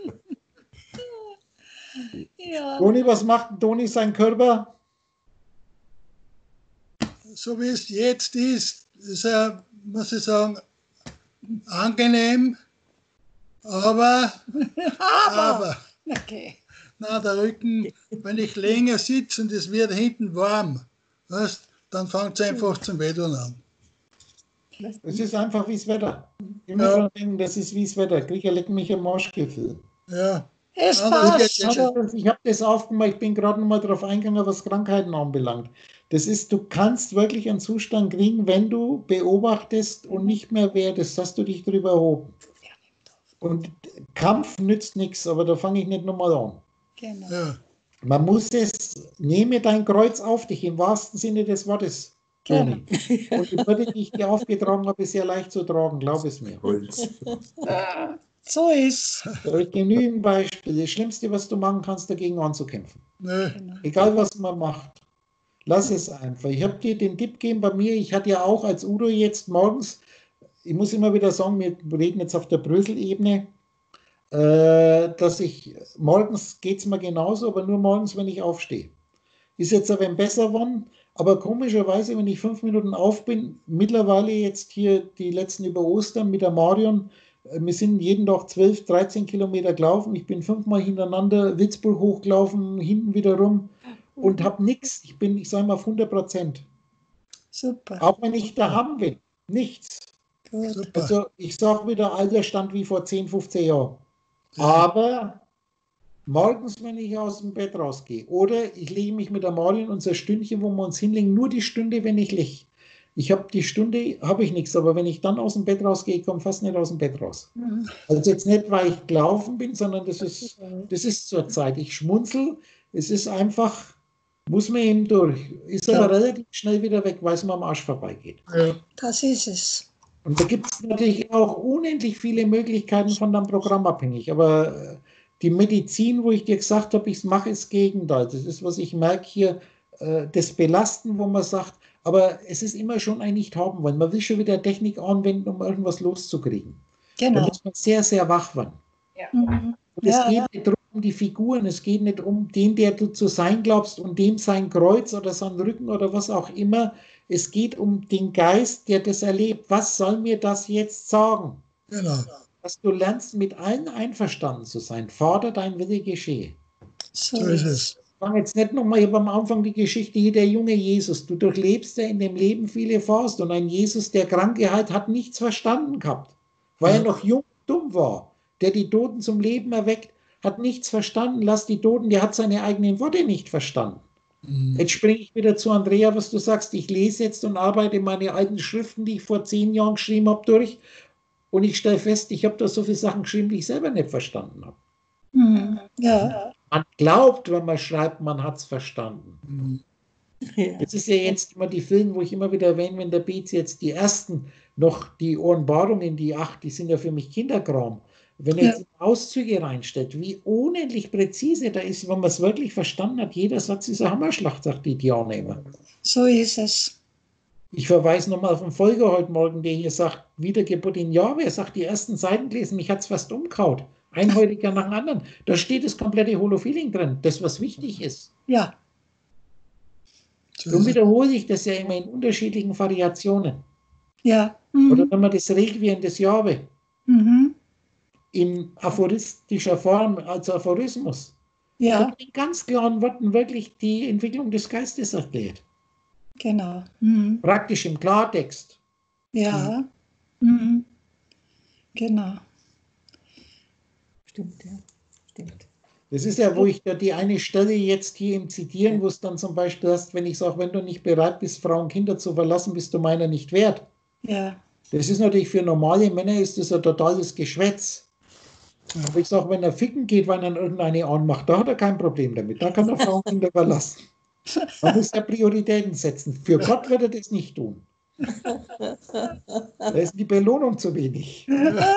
Ja. Toni, was macht denn Toni sein Körper? So wie es jetzt ist ja, muss ich sagen, angenehm, aber Okay. na, der Rücken, wenn ich länger sitze und es wird hinten warm, weißt, dann fängt es einfach zum Wedeln an. Es ist einfach wie das Wetter. Immer Ja. dran denken, das ist wie das Wetter. Kriege ich leck mich im Arschgefühl. Ja, Es Ja, das passt geht schon. Ich habe das aufgemacht, ich bin gerade noch mal darauf eingegangen, was Krankheiten anbelangt. Das ist, du kannst wirklich einen Zustand kriegen, wenn du beobachtest und nicht mehr wertest, hast du dich drüber erhoben. Und Kampf nützt nichts, aber da fange ich nicht nochmal an. Genau. ja. Man muss es, nehme dein Kreuz auf dich, im wahrsten Sinne des Wortes, Toni. Und die Bürde, die ich dir aufgetragen habe, ist sehr leicht zu tragen, glaub es mir. Holz. So ist. Da habe ich genügend Beispiele. Das Schlimmste, was du machen kannst, dagegen anzukämpfen. Nö. Egal, was man macht. Lass es einfach. Ich habe dir den Tipp gegeben bei mir. Ich hatte ja auch als Udo jetzt morgens, ich muss immer wieder sagen, wir reden jetzt auf der Brösel-Ebene, dass ich, morgens geht es mir genauso, aber nur morgens, wenn ich aufstehe. Ist jetzt aber besser geworden, aber komischerweise, wenn ich 5 Minuten auf bin, mittlerweile jetzt hier die letzten über Ostern mit der Marion, wir sind jeden Tag 12, 13 Kilometer gelaufen. Ich bin 5-mal hintereinander Witzburg hochgelaufen, hinten wieder rum und habe nichts. Ich sage mal auf 100%. Super. Auch wenn ich daheim bin. Nichts. Gut. Super. Also ich sage wieder, alter Stand wie vor 10, 15 Jahren. Aber morgens, wenn ich aus dem Bett rausgehe, oder ich lege mich mit der Marion unser Stündchen, wo wir uns hinlegen, nur die Stunde, wenn ich liege. Ich habe die Stunde, habe ich nichts, aber wenn ich dann aus dem Bett rausgehe, komme fast nicht aus dem Bett raus. Also jetzt nicht, weil ich gelaufen bin, sondern das ist zur Zeit. Ich schmunzel, es ist einfach, muss man eben durch. Ist aber relativ schnell wieder weg, weil es mir am Arsch vorbeigeht. Ja. Das ist es. Und da gibt es natürlich auch unendlich viele Möglichkeiten von deinem Programm abhängig. Aber die Medizin, wo ich dir gesagt habe, ich mache das Gegenteil. Das ist, was ich merke hier, das Belasten, wo man sagt, aber es ist immer schon ein Nicht-Haben wollen. Man will schon wieder Technik anwenden, um irgendwas loszukriegen. Da Genau. muss man sehr, sehr wach werden. Mhm. Und es Ja, geht ja. nicht darum, um die Figuren, es geht nicht um den, der du zu sein glaubst und dem sein Kreuz oder sein Rücken oder was auch immer. Es geht um den Geist, der das erlebt. Was soll mir das jetzt sagen? Genau. Dass du lernst, mit allen einverstanden zu sein. Vater, dein Wille geschehe. So So ist ist es. Ich fange jetzt nicht nochmal, ich habe am Anfang die Geschichte hier, der junge Jesus. Du durchlebst ja in dem Leben viele Phasen und ein Jesus, der Krankheit hat nichts verstanden gehabt, weil er Ja. noch jung und dumm war, der die Toten zum Leben erweckt, hat nichts verstanden. Lass die Toten, der hat seine eigenen Worte nicht verstanden. Mhm. Jetzt springe ich wieder zu Andrea, was du sagst. Ich lese jetzt und arbeite meine alten Schriften, die ich vor 10 Jahren geschrieben habe, durch. Und ich stelle fest, ich habe da so viele Sachen geschrieben, die ich selber nicht verstanden habe. Mhm. Ja. Man glaubt, wenn man schreibt, man hat es verstanden. Mhm. Ja. Das ist ja jetzt immer die Filme, wo ich immer wieder erwähne, wenn der Beetz jetzt die ersten noch die Offenbarungen, die 8, die sind ja für mich Kinderkram. Wenn er Ja. jetzt Auszüge reinstellt, wie unendlich präzise da ist, wenn man es wirklich verstanden hat, jeder Satz ist eine Hammerschlacht, sagt die Diana immer. So ist es. Ich verweise nochmal auf den Folger heute Morgen, der hier sagt, Wiedergeburt in Jahwe. Er sagt, die ersten Seiten gelesen, mich hat es fast umgehauen. Ein Heiliger nach dem anderen. Da steht das komplette Holofeeling drin, das, was wichtig ist. Ja. So Darum ist es. wiederhole ich das ja immer in unterschiedlichen Variationen. Ja. Oder Mhm. wenn man das Requiem des Jahwe Mhm. in aphoristischer Form als Aphorismus, Ja, in ganz klaren Worten wirklich die Entwicklung des Geistes erklärt. genau. Mhm. Praktisch im Klartext. Ja. Mhm. Genau. Stimmt, ja. Stimmt. Das ist ja, wo ich da die eine Stelle jetzt hier im Zitieren, wo es dann zum Beispiel hast, wenn ich sage, wenn du nicht bereit bist, Frau und Kinder zu verlassen, bist du meiner nicht wert. Ja. Das ist natürlich für normale Männer ist das ein totales Geschwätz. Aber ich sage, wenn er ficken geht, weil er irgendeine anmacht, da hat er kein Problem damit. Da kann er Frau und Kinder verlassen. Man muss ja Prioritäten setzen. Für Gott wird er das nicht tun. Da ist die Belohnung zu wenig.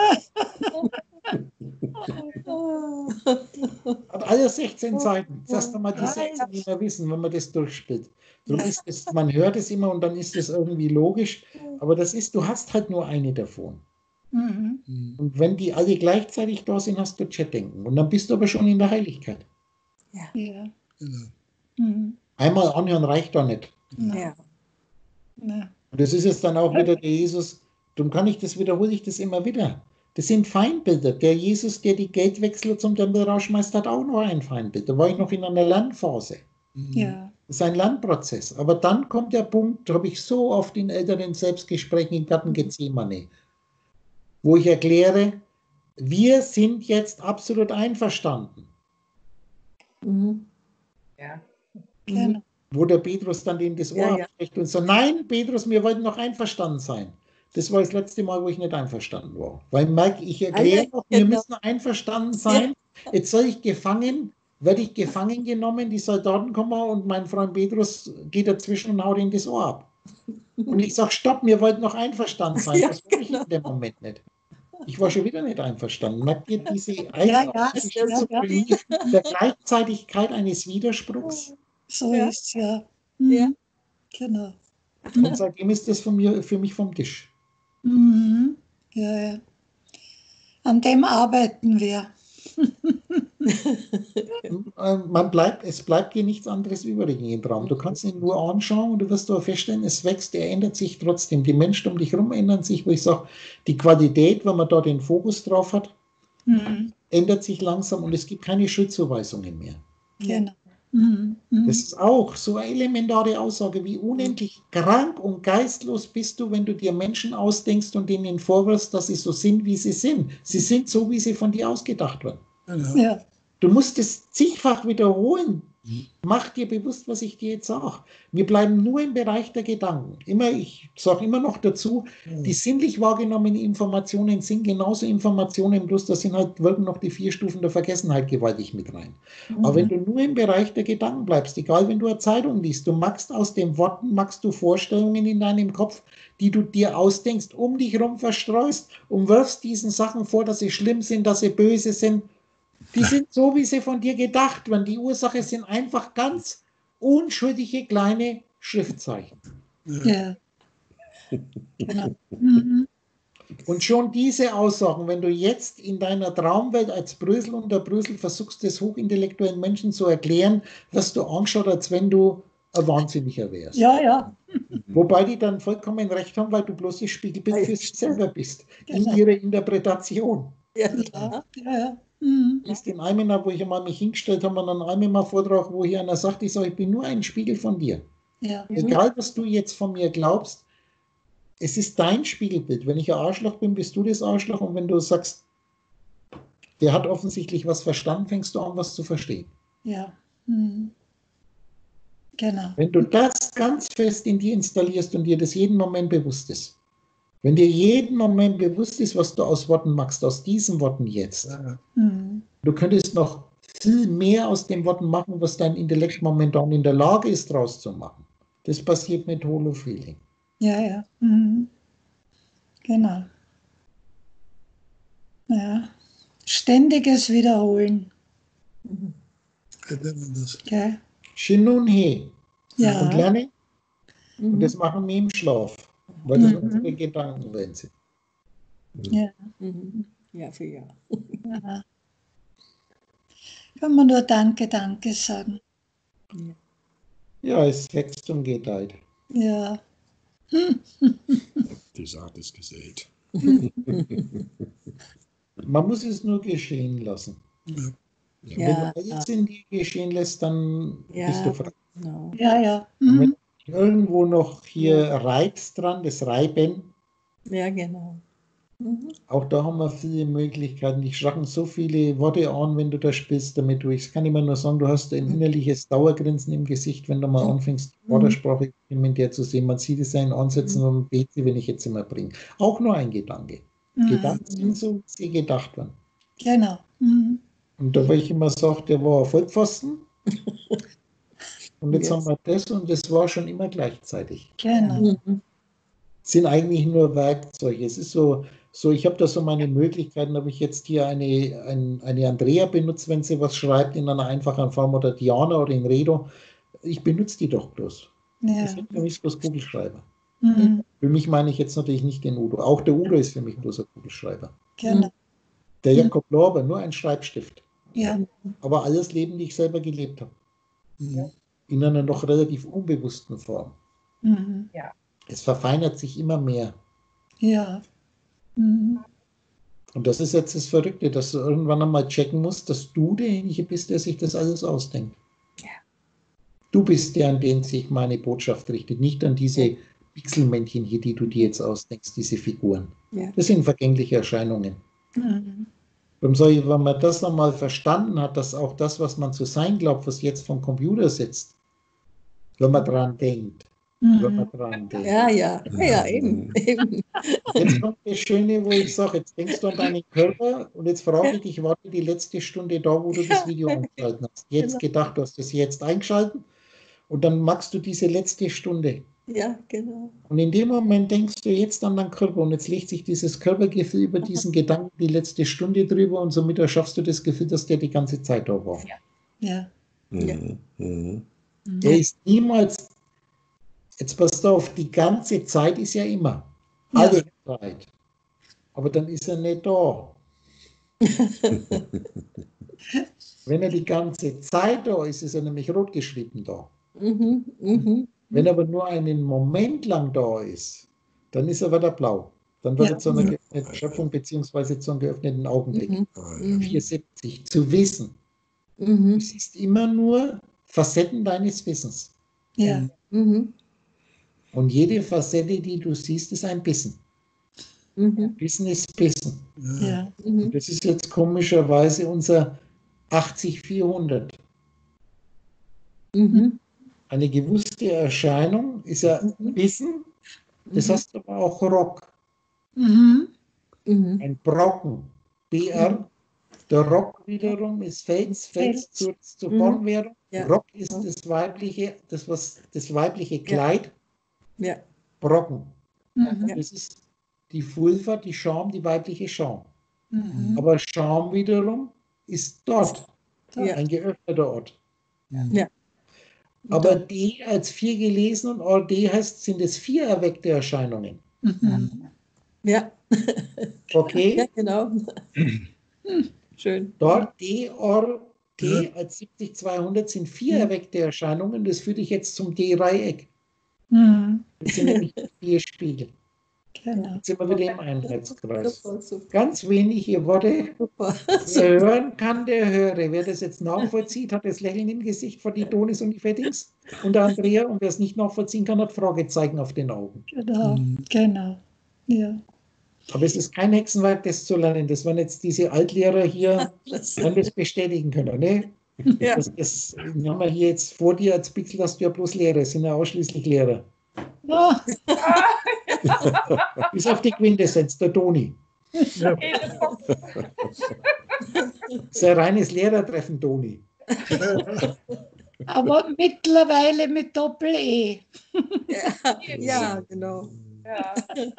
Hat alles 16 Seiten. Sagst du mal, die 16 nicht mehr wissen, wenn man das durchspielt. Darum ist es, man hört es immer und dann ist es irgendwie logisch. Aber das ist, du hast halt nur eine davon. Mhm. Mhm. Und wenn die alle gleichzeitig da sind, hast du Chat-Denken. Und dann bist du aber schon in der Heiligkeit. Ja. Genau. Mhm. Einmal anhören reicht da nicht. Na, Ja. na. Und das ist jetzt dann auch wieder der Jesus. Darum kann ich das, wiederhole ich das immer wieder. Das sind Feindbilder. Der Jesus, der die Geldwechsler zum Tempel rausschmeißt, hat auch noch ein Feindbild. Da war ich noch in einer Lernphase. Mhm. Ja. Das ist ein Lernprozess. Aber dann kommt der Punkt, da habe ich so oft in älteren Selbstgesprächen im Garten Gethsemane, wo ich erkläre, wir sind jetzt absolut einverstanden. Mhm. Ja. Genau. Wo der Petrus dann in das Ohr Ja, ja. abspricht und so, nein, Petrus, wir wollten noch einverstanden sein. Das war das letzte Mal, wo ich nicht einverstanden war. Weil Mike, ich erkläre noch, wir genau. müssen einverstanden sein. Jetzt soll ich werde ich gefangen genommen, die Soldaten kommen und mein Freund Petrus geht dazwischen und haut in das Ohr ab. Und ich sage, stopp, wir wollten noch einverstanden sein. Ja, Das war ich genau. in dem Moment nicht. Ich war schon wieder nicht einverstanden. Merkt ihr diese Ja, Schizophrenie der Gleichzeitigkeit eines Widerspruchs? So Ja. ist's, ja. Mhm. Ja. Genau. Und seitdem ist das für mich vom Tisch. Mhm. Ja, ja. An dem arbeiten wir. Es bleibt dir nichts anderes übrig im Traum. Du kannst ihn nur anschauen und du wirst aber feststellen, es wächst, er ändert sich trotzdem. Die Menschen um dich herum ändern sich, wo ich sage, die Qualität, wenn man da den Fokus drauf hat, Mhm. ändert sich langsam und es gibt keine Schuldzuweisungen mehr. Genau. Mhm. Mhm. Das ist auch so eine elementare Aussage, wie unendlich krank und geistlos bist du, wenn du dir Menschen ausdenkst und denen vorwirfst, dass sie so sind, wie sie sind. Sie sind so, wie sie von dir ausgedacht werden. Genau. Ja. Du musst es zigfach wiederholen. Mach dir bewusst, was ich dir jetzt sage. Wir bleiben nur im Bereich der Gedanken. Ich sage immer noch dazu, die sinnlich wahrgenommenen Informationen sind genauso Informationen, bloß da sind halt, wirken noch die 4 Stufen der Vergessenheit gewaltig mit rein. Aber wenn du nur im Bereich der Gedanken bleibst, egal wenn du eine Zeitung liest, du machst aus den Worten, machst du Vorstellungen in deinem Kopf, die du dir ausdenkst, um dich herum verstreust und wirfst diesen Sachen vor, dass sie schlimm sind, dass sie böse sind. Die sind so, wie sie von dir gedacht werden. Die Ursache sind einfach ganz unschuldige kleine Schriftzeichen. Ja. Genau. Mhm. Und schon diese Aussagen, wenn du jetzt in deiner Traumwelt als Brösel unter Brösel versuchst, das hochintellektuellen Menschen zu erklären, wirst du angeschaut, als wenn du ein Wahnsinniger wärst. Ja, ja. Wobei die dann vollkommen recht haben, weil du bloß das Spiegelbild für sich selber bist, in Genau. ihrer Interpretation. Ja, Ja, ja, ja. Mhm. Ist in einem, wo ich einmal mich hingestellt habe, an einem mal Vortrag, wo hier einer sagt, ich sage, ich bin nur ein Spiegel von dir. Ja. Egal, was du jetzt von mir glaubst, es ist dein Spiegelbild. Wenn ich ein Arschloch bin, bist du das Arschloch. Und wenn du sagst, der hat offensichtlich was verstanden, fängst du an, was zu verstehen. Ja. Mhm. Genau. Wenn du das ganz fest in dir installierst und dir das jeden Moment bewusst ist, wenn dir jeden Moment bewusst ist, was du aus Worten machst, aus diesen Worten jetzt, Mhm. du könntest noch viel mehr aus den Worten machen, was dein Intellekt momentan in der Lage ist, draus zu machen. Das passiert mit Holofeeling. Ja, ja. Mhm. Genau. Ja. Ständiges Wiederholen. Gell? Shinun-he. Ja. Und lernen. Und Mhm. das machen wir im Schlaf, weil das Mhm. unsere Gedankenwelt sind. Ja. Mhm. Ja, für ja. Ja. Kann man nur Danke, Danke sagen. Ja, es wächst und gedeiht. Ja. Die Saat ist gesät. Man muss es nur geschehen lassen. Ja, Wenn du alles in dir geschehen lässt, dann bist du ja, frei. genau. Ja, ja. Und wenn Mhm. du dich irgendwo noch hier reibst dran, das Reiben, Ja, genau. Mhm. auch da haben wir viele Möglichkeiten. Ich schragen so viele Worte an, wenn du da spielst damit durch. Ich kann immer nur sagen, du hast ein innerliches Dauergrinsen im Gesicht, wenn du mal anfängst, Vordersprache in der zu sehen. Man sieht es ja in Ansätzen und Bete, wenn ich jetzt immer bringe. Auch nur ein Gedanke. Mhm. Gedanken sind so, wie sie gedacht werden. Genau. Mhm. Und da, weil ich immer sage, der war ein Vollpfosten. Und jetzt Yes. haben wir das und das war schon immer gleichzeitig. Genau. Mhm. Sind eigentlich nur Werkzeuge. Es ist so ich habe da so meine Möglichkeiten, ob ich jetzt hier eine Andrea benutze, wenn sie was schreibt in einer einfachen Form, oder Diana oder in Redo. Ich benutze die doch bloß. Das Ja. sind für mich bloß Kugelschreiber. Mhm. Für mich meine ich jetzt natürlich nicht den Udo. Auch der Udo ist für mich bloß ein Kugelschreiber. Genau. Der Jakob Lorber, nur ein Schreibstift. Ja. Aber alles Leben, die ich selber gelebt habe. In einer noch relativ unbewussten Form. Mhm. Es verfeinert sich immer mehr. Ja. Mhm. Und das ist jetzt das Verrückte, dass du irgendwann einmal checken musst, dass du derjenige bist, der sich das alles ausdenkt. Ja. Du bist der, an den sich meine Botschaft richtet, nicht an diese Pixelmännchen hier, die du dir jetzt ausdenkst, diese Figuren. Ja. Das sind vergängliche Erscheinungen. Mhm. Darum sage ich, wenn man das nochmal verstanden hat, dass auch das, was man zu sein glaubt, was jetzt vom Computer sitzt, wenn man dran denkt, wenn man Mhm. dran denkt. Ja, eben. Jetzt kommt das Schöne, wo ich sage, jetzt denkst du an deinen Körper und jetzt frage ich dich, warte die letzte Stunde da, wo du das Video eingeschaltet hast. Jetzt gedacht, du hast das jetzt eingeschaltet und dann machst du diese letzte Stunde. Ja, genau. Und in dem Moment denkst du jetzt an deinen Körper und jetzt legt sich dieses Körpergefühl über diesen Gedanken die letzte Stunde drüber und somit erschaffst du das Gefühl, dass der die ganze Zeit da war. Ja. Der ist niemals, jetzt passt auf, die ganze Zeit ist ja immer. Ja. Alle Zeit. Aber dann ist er nicht da. Wenn er die ganze Zeit da ist, ist er nämlich rot geschrieben da. Wenn er aber nur einen Moment lang da ist, dann ist er wieder blau. Dann wird Ja. er zu einer geöffneten Schöpfung beziehungsweise zu einem geöffneten Augenblick. 470, zu wissen. Du siehst immer nur Facetten deines Wissens. Ja. Und jede Facette, die du siehst, ist ein Bissen. Bissen ist Bissen. Ja. Und das ist jetzt komischerweise unser 80-400. Eine gewusste Erscheinung ist ja Bissen, das heißt aber auch Rock. Mhm. Ein Brocken. BR. Der Rock wiederum ist Fels zur Formwerdung. Ja. Rock ist das weibliche, das weibliche Kleid. Ja. Brocken. Mhm. Das ist die Vulva, die Scham, die weibliche Scham. Mhm. Aber Scham wiederum ist dort. Ja. Ein geöffneter Ort. Ja. Aber D als 4 gelesen und OD heißt, sind es 4 erweckte Erscheinungen. Mhm. Ja. Okay? Ja, genau. Schön. Dort D als 70-200 sind 4 erweckte Erscheinungen. Das führt dich jetzt zum D-Dreieck. Mhm. Das sind nämlich 4 Spiegel. Genau. Jetzt sind wir wieder im Einheitskreis. Super, super. Ganz wenige Worte. Super. Wer hören kann, der höre. Wer das jetzt nachvollzieht, hat das Lächeln im Gesicht von die Donis und die Fettings und der Andrea. Und wer es nicht nachvollziehen kann, hat Fragezeichen auf den Augen. Genau. Genau. Ja. Aber es ist kein Hexenwerk, das zu lernen. Das werden jetzt diese Altlehrer hier dann das bestätigen können. Ne? Ja. Das haben wir hier jetzt vor dir als Pixel, hast du ja bloß Lehrer. Es sind ja ausschließlich Lehrer. Oh, Bis auf die Quintessenz, der Toni. Sehr reines Lehrertreffen, Toni. aber mittlerweile mit Doppel-E. Ja, genau. Ja.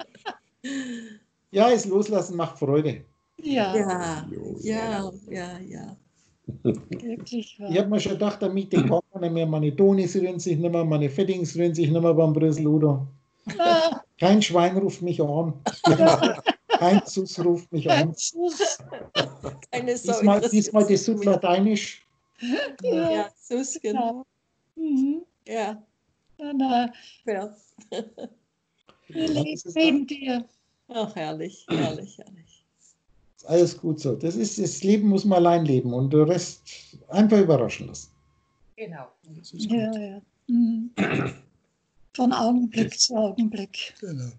Ja, es loslassen macht Freude. Ja, Ja, ja, ja, ja. wirklich wahr. Ich habe mir schon gedacht, damit den kommen nicht mehr. Meine Tonis rühren sich nicht mehr, meine Fettings rühren sich nicht mehr beim Brüsseluder. Ah, Kein Schwein ruft mich an. Kein Sus ruft mich kein an. Sus. Keine Sau Diesmal das interessiert. Südlateinisch. Ja, Sus, genau. Mhm. Ja, Na, ja. wir Ja, leben das ist in dir. Ach, herrlich, herrlich, herrlich. Ist alles gut so. Das Leben muss man allein leben und der Rest einfach überraschen lassen. Genau. Das ist Ja, gut. ja. Mhm. Von Augenblick zu Augenblick. Genau.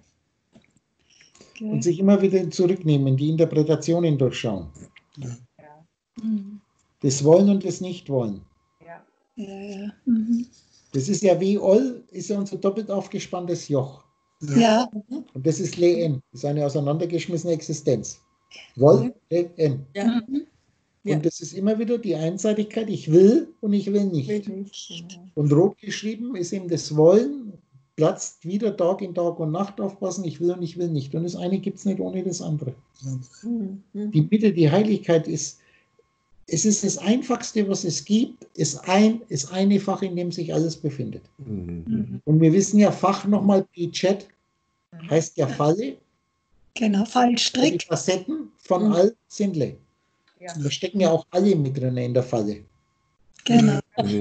Und Gell? sich immer wieder zurücknehmen, die Interpretationen durchschauen. Ja. Ja. Mhm. Das Wollen und das Nicht-Wollen. Ja. Ja, ja. Mhm. Das ist ja wie Oll, ist ja unser doppelt aufgespanntes Joch. Ja, Und das ist Le'en, das ist eine auseinandergeschmissene Existenz. Woll, Le'en. Ja, mhm. Ja. Und das ist immer wieder die Einseitigkeit, ich will und ich will nicht. wirklich. Und rot geschrieben ist eben das Wollen, platzt wieder Tag in Tag und Nacht aufpassen, ich will und ich will nicht. Und das eine gibt es nicht ohne das andere. Mhm. Die Mitte, die Heiligkeit ist, es ist das Einfachste, was es gibt, ist eine Fach, in dem sich alles befindet. Mhm. Und wir wissen ja, Fach nochmal, Chat heißt ja Falle, Genau, die Fallstrick. Facetten von Mhm. all sind Le. Ja. Da stecken ja auch alle mit drin in der Falle. Genau.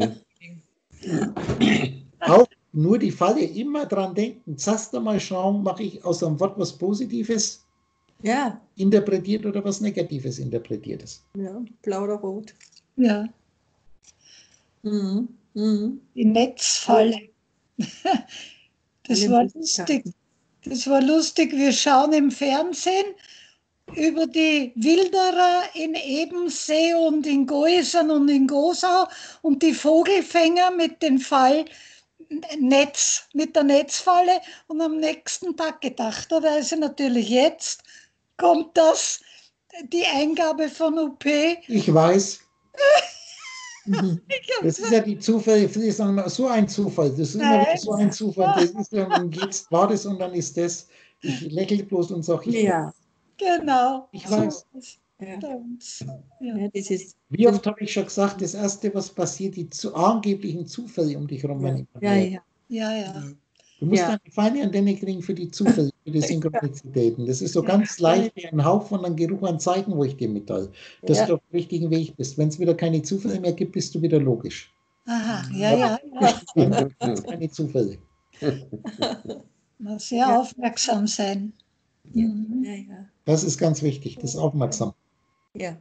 Auch nur die Falle, immer dran denken, zuerst einmal schauen, mache ich aus einem Wort was Positives Ja, interpretiert oder was Negatives interpretiertes. ja, blau oder rot. Ja, Mhm. Mhm. die Netzfalle. Das Alle war Möglichkeiten. lustig. Das war lustig. Wir schauen im Fernsehen über die Wilderer in Ebensee und in Goisern und in Gosau und die Vogelfänger mit dem Netz, mit der Netzfalle und am nächsten Tag gedacht, oder also natürlich jetzt kommt die Eingabe von UP. Ich weiß, Mhm. das ist ja die Zufälle, viele sagen immer, so ein Zufall, das ist immer wieder so ein Zufall, das ist dann jetzt war das und dann ist das. Ich lächle bloß und sage, Ja, Genau. Ich weiß. So ist ja. bei uns. Ja. Ja, das ist, Wie oft habe ich schon gesagt, das Erste, was passiert, die angeblichen Zufälle um dich herum. ja, werden immer ja, mehr. ja. Ja, ja. Du musst Ja. eine feine Antenne kriegen für die Zufälle, für die Synchronizitäten. Das ist so ganz leicht wie ein Hauch von einem Geruch an Zeichen, wo ich dir mitteile, dass Ja. du auf dem richtigen Weg bist. Wenn es wieder keine Zufälle mehr gibt, bist du wieder logisch. Aha, ja, ja. Keine Zufälle. Mal sehr aufmerksam sein. Mhm. Ja, ja. Das ist ganz wichtig, das ist aufmerksam. Ja.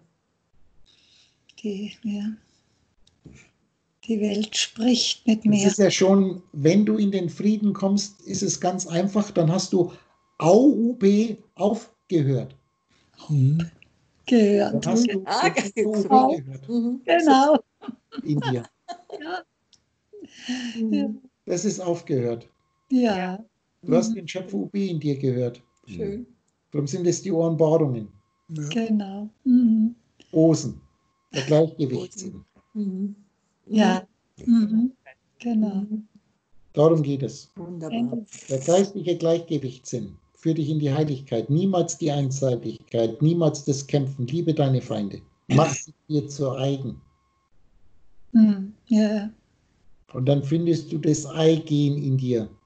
Die Welt spricht mit Es mir. ist ja schon, wenn du in den Frieden kommst, ist es ganz einfach, dann hast du AUB aufgehört. Gehört. Dann hast du Ah, AUB genau. gehört Mhm. Genau. in dir. Mhm. Das ist aufgehört. Ja. Du hast den Schöpfer UB in dir gehört. Schön. Darum sind es die Ohrenbohrungen, Genau. Mhm. Osen, der Gleichgewichtssinn. Mhm. Ja. Mhm. Genau. Mhm. Darum geht es. Wunderbar. Der geistliche Gleichgewichtssinn führt dich in die Heiligkeit. Niemals die Einseitigkeit, niemals das Kämpfen. Liebe deine Feinde. Mach sie dir zu eigen. Mhm. Ja. Und dann findest du das Eigehen in dir. Ja.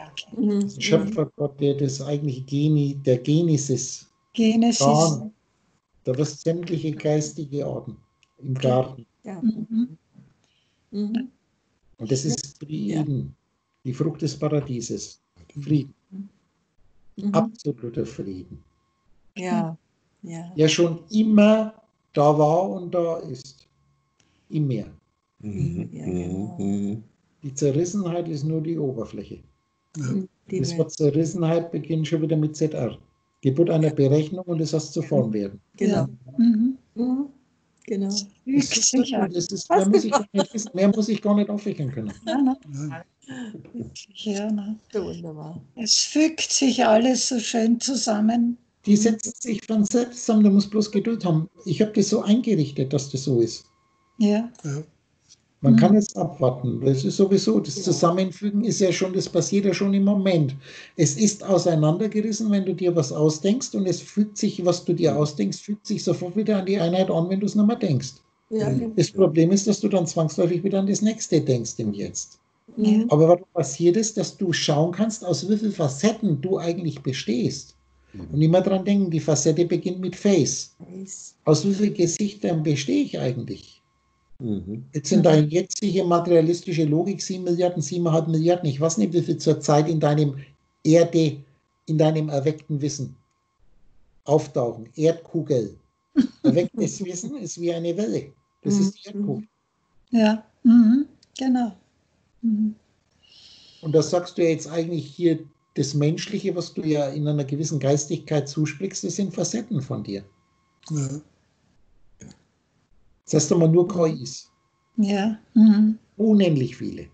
Mhm. Schöpfergott, der das eigentliche der Genesis, Genesis. Garten, da wirst sämtliche geistige Arten im Garten. Ja. Mhm. Mhm. Und das ist Frieden, die Frucht des Paradieses. Frieden, Mhm. absoluter Frieden. Ja. Ja. Der schon immer da war und da ist. Immer. Mhm. Ja, genau. Mhm. Die Zerrissenheit ist nur die Oberfläche. Die Das Welt. Wort Zerrissenheit beginnt schon wieder mit ZR. Geburt einer Berechnung und es heißt zu Form werden. Genau. Mhm. Mhm. Genau. Fügt sich an. Mehr muss ich gar nicht wissen, mehr muss ich gar nicht aufwickeln können. Ja, ne? Ja. Wirklich, ja, ne? So wunderbar. Es fügt sich alles so schön zusammen. Die setzt sich von selbst zusammen, du musst bloß Geduld haben. Ich habe das so eingerichtet, dass das so ist. Ja. Man kann jetzt abwarten. Das ist sowieso, das Zusammenfügen ist ja schon, das passiert ja schon im Moment. Es ist auseinandergerissen, wenn du dir was ausdenkst und es fügt sich, was du dir ausdenkst, fügt sich sofort wieder an die Einheit an, wenn du es nicht mehr denkst. Ja, genau. Das Problem ist, dass du dann zwangsläufig wieder an das nächste denkst im Jetzt. Mhm. Aber was passiert ist, dass du schauen kannst, aus wie vielen Facetten du eigentlich bestehst. Und immer dran denken, die Facette beginnt mit Face. Aus wie vielen Gesichtern bestehe ich eigentlich? Mhm. Jetzt sind deine jetzige materialistische Logik 7 Milliarden, 7,5 Milliarden. Ich weiß nicht, wie viel zurzeit in deinem in deinem erweckten Wissen auftauchen. Erdkugel. Erwecktes Wissen ist wie eine Welle. Das ist die Erdkugel. Ja. Mhm. Genau. Mhm. Und da sagst du ja jetzt eigentlich hier, das Menschliche, was du ja in einer gewissen Geistigkeit zusprichst, das sind Facetten von dir. Ja. Das heißt aber nur KIs. Ja. Mhm. Unendlich viele.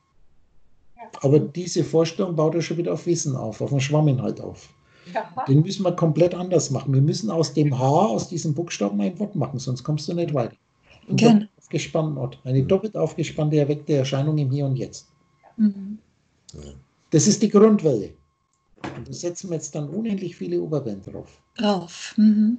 Aber diese Vorstellung baut ja schon wieder auf Wissen auf den Schwamminhalt auf. Ja. Den müssen wir komplett anders machen. Wir müssen aus dem H, aus diesem Buchstaben ein Wort machen, sonst kommst du nicht weiter. Ein Genau. doppelt aufgespannten Ort. Eine doppelt aufgespannte, erweckte Erscheinung im Hier und Jetzt. Mhm. Das ist die Grundwelle. Und da setzen wir jetzt dann unendlich viele Oberwellen drauf. Drauf. Mhm.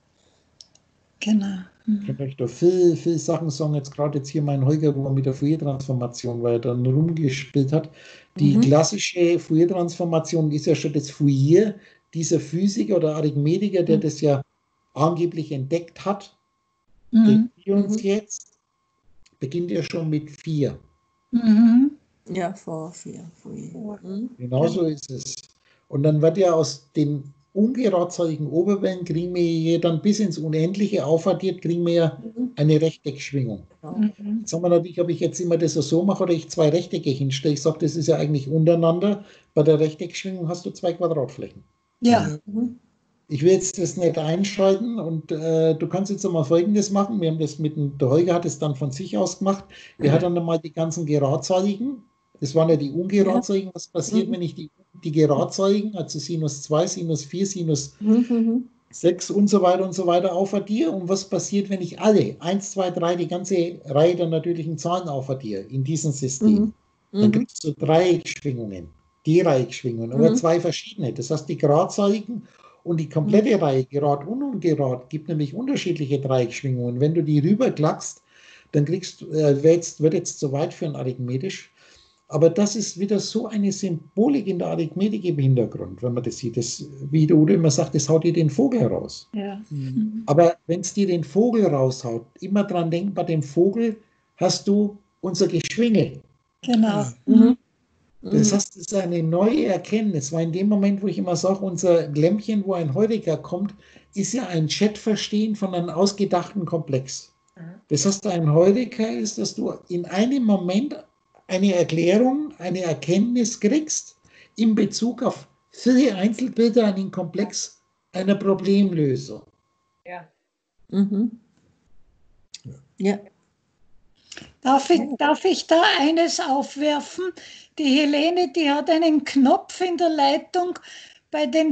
Genau. Ich könnte euch da viel Sachen sagen, jetzt gerade jetzt hier mein Holger, wo er mit der Fourier-Transformation, weil er dann rumgespielt hat. Die klassische Fourier-Transformation ist ja schon das Fourier, dieser Physiker oder Arithmetiker, der das ja angeblich entdeckt hat. Mhm. Der uns jetzt beginnt ja schon mit 4. Mhm. Ja, vor 4. Mhm. Genauso ist es. Und dann wird ja aus den ungeradzeitigen Oberwellen, kriegen wir ja dann bis ins Unendliche aufaddiert, kriegen wir ja eine Rechteckschwingung. Mhm. Jetzt haben wir natürlich, ob ich jetzt immer das so mache oder ich 2 Rechtecke hinstelle. Ich sage, das ist ja eigentlich untereinander. Bei der Rechteckschwingung hast du 2 Quadratflächen. Ja. Ich will jetzt das nicht einschalten und du kannst jetzt einmal Folgendes machen. Wir haben das der Holger hat es dann von sich aus gemacht. Der hat dann einmal die ganzen Geradzahligen. Das waren ja die ungeradzahligen. Was passiert, wenn ich die geradzahligen, also Sinus 2, Sinus 4, Sinus 6 und so weiter aufaddiere? Und was passiert, wenn ich alle, 1, 2, 3, die ganze Reihe der natürlichen Zahlen aufaddiere in diesem System? Dann kriegst du Dreieckschwingungen, Dreieckschwingungen, aber 2 verschiedene. Das heißt, die geradzahligen und die komplette Reihe, Gerad und Ungerad, gibt nämlich unterschiedliche Dreieckschwingungen. Wenn du die rüberklackst, dann kriegst du, wird jetzt zu weit für ein arithmetisch. Aber das ist wieder so eine Symbolik in der Arithmetik im Hintergrund, wenn man das sieht. Das, wie der Udo immer sagt, das haut dir den Vogel raus. Ja. Aber wenn es dir den Vogel raushaut, immer dran denken, bei dem Vogel hast du unser Geschwinge. Genau. Das heißt, es ist eine neue Erkenntnis, weil in dem Moment, wo ich immer sage, unser Lämpchen, wo ein Heuriger kommt, ist ja ein Chatverstehen von einem ausgedachten Komplex. Das heißt, ein Heuriger ist, dass du in einem Moment eine Erklärung, eine Erkenntnis kriegst in Bezug auf viele Einzelbilder an den Komplex einer Problemlösung. Ja. Ja. Darf ich da eines aufwerfen? Die Helene, die hat einen Knopf in der Leitung bei den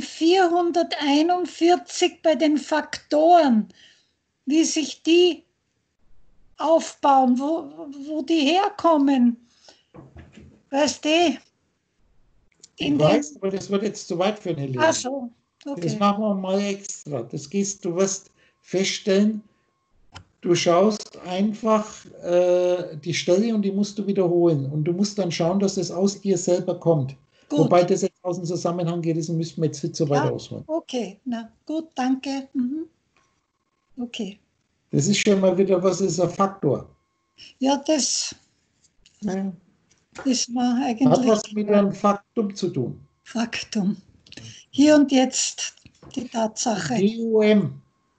441, bei den Faktoren, wie sich die aufbauen, wo die herkommen. Weißt du? Ich weiß, aber das wird jetzt zu weit für eine Helene. Ach so, Das okay. machen wir mal extra. Du wirst feststellen, du schaust einfach die Stelle und die musst du wiederholen. Und du musst dann schauen, dass es aus dir selber kommt. gut. Wobei das jetzt aus dem Zusammenhang gerissen, müssten wir jetzt nicht so weit Ja. ausholen. Okay, na gut, danke. Mhm. Okay. Das ist schon mal wieder, was ist ein Faktor? Ja, das Ja. ist mir Hat eigentlich was mit einem Faktum zu tun. Faktum. Hier und jetzt die Tatsache. DUM.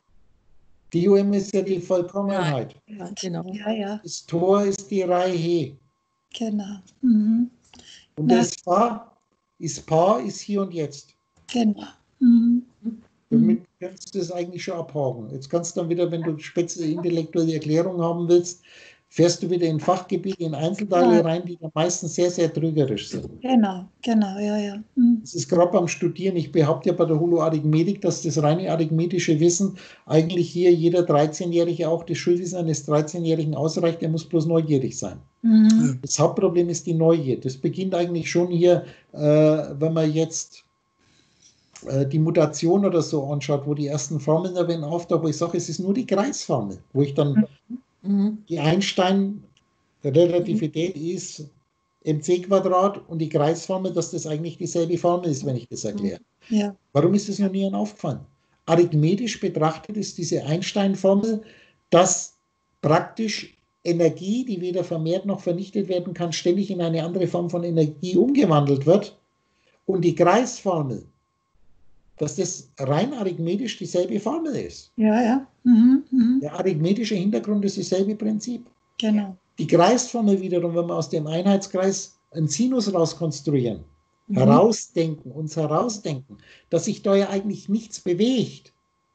DUM ist ja die Vollkommenheit. Ja, genau. Ja, ja, Das Tor ist die Reihe. genau. Mhm. Und Na. das Paar ist hier und jetzt. Genau. Mhm. Damit kannst du das eigentlich schon abhaken. Jetzt kannst du dann wieder, wenn du spezielle intellektuelle Erklärung haben willst, fährst du wieder in Fachgebiete, in Einzelteile Ja. rein, die dann meistens sehr, sehr trügerisch sind. Genau, ja, ja. Mhm. Das ist gerade beim Studieren. Ich behaupte ja bei der Holoarithmetik, dass das reine arithmetische Wissen eigentlich hier jeder 13-Jährige auch das Schulwissen eines 13-Jährigen ausreicht. Der muss bloß neugierig sein. Mhm. Das Hauptproblem ist die Neugier. Das beginnt eigentlich schon hier, wenn man jetzt die Mutation oder so anschaut, wo die ersten Formeln da werden auftauchen, wo ich sage, es ist nur die Kreisformel, wo ich dann Mhm. die Einstein-Relativität ist mc² und die Kreisformel, dass das eigentlich dieselbe Formel ist, wenn ich das erkläre. Ja. Warum ist das noch nie aufgefallen? Arithmetisch betrachtet ist diese Einstein-Formel, dass praktisch Energie, die weder vermehrt noch vernichtet werden kann, ständig in eine andere Form von Energie umgewandelt wird. Und die Kreisformel, dass das rein arithmetisch dieselbe Formel ist. Ja, ja. Mhm. Mhm. Der arithmetische Hintergrund ist dasselbe Prinzip. Genau. Die Kreisformel wiederum, wenn wir aus dem Einheitskreis einen Sinus rauskonstruieren, Mhm. uns herausdenken, dass sich da ja eigentlich nichts bewegt,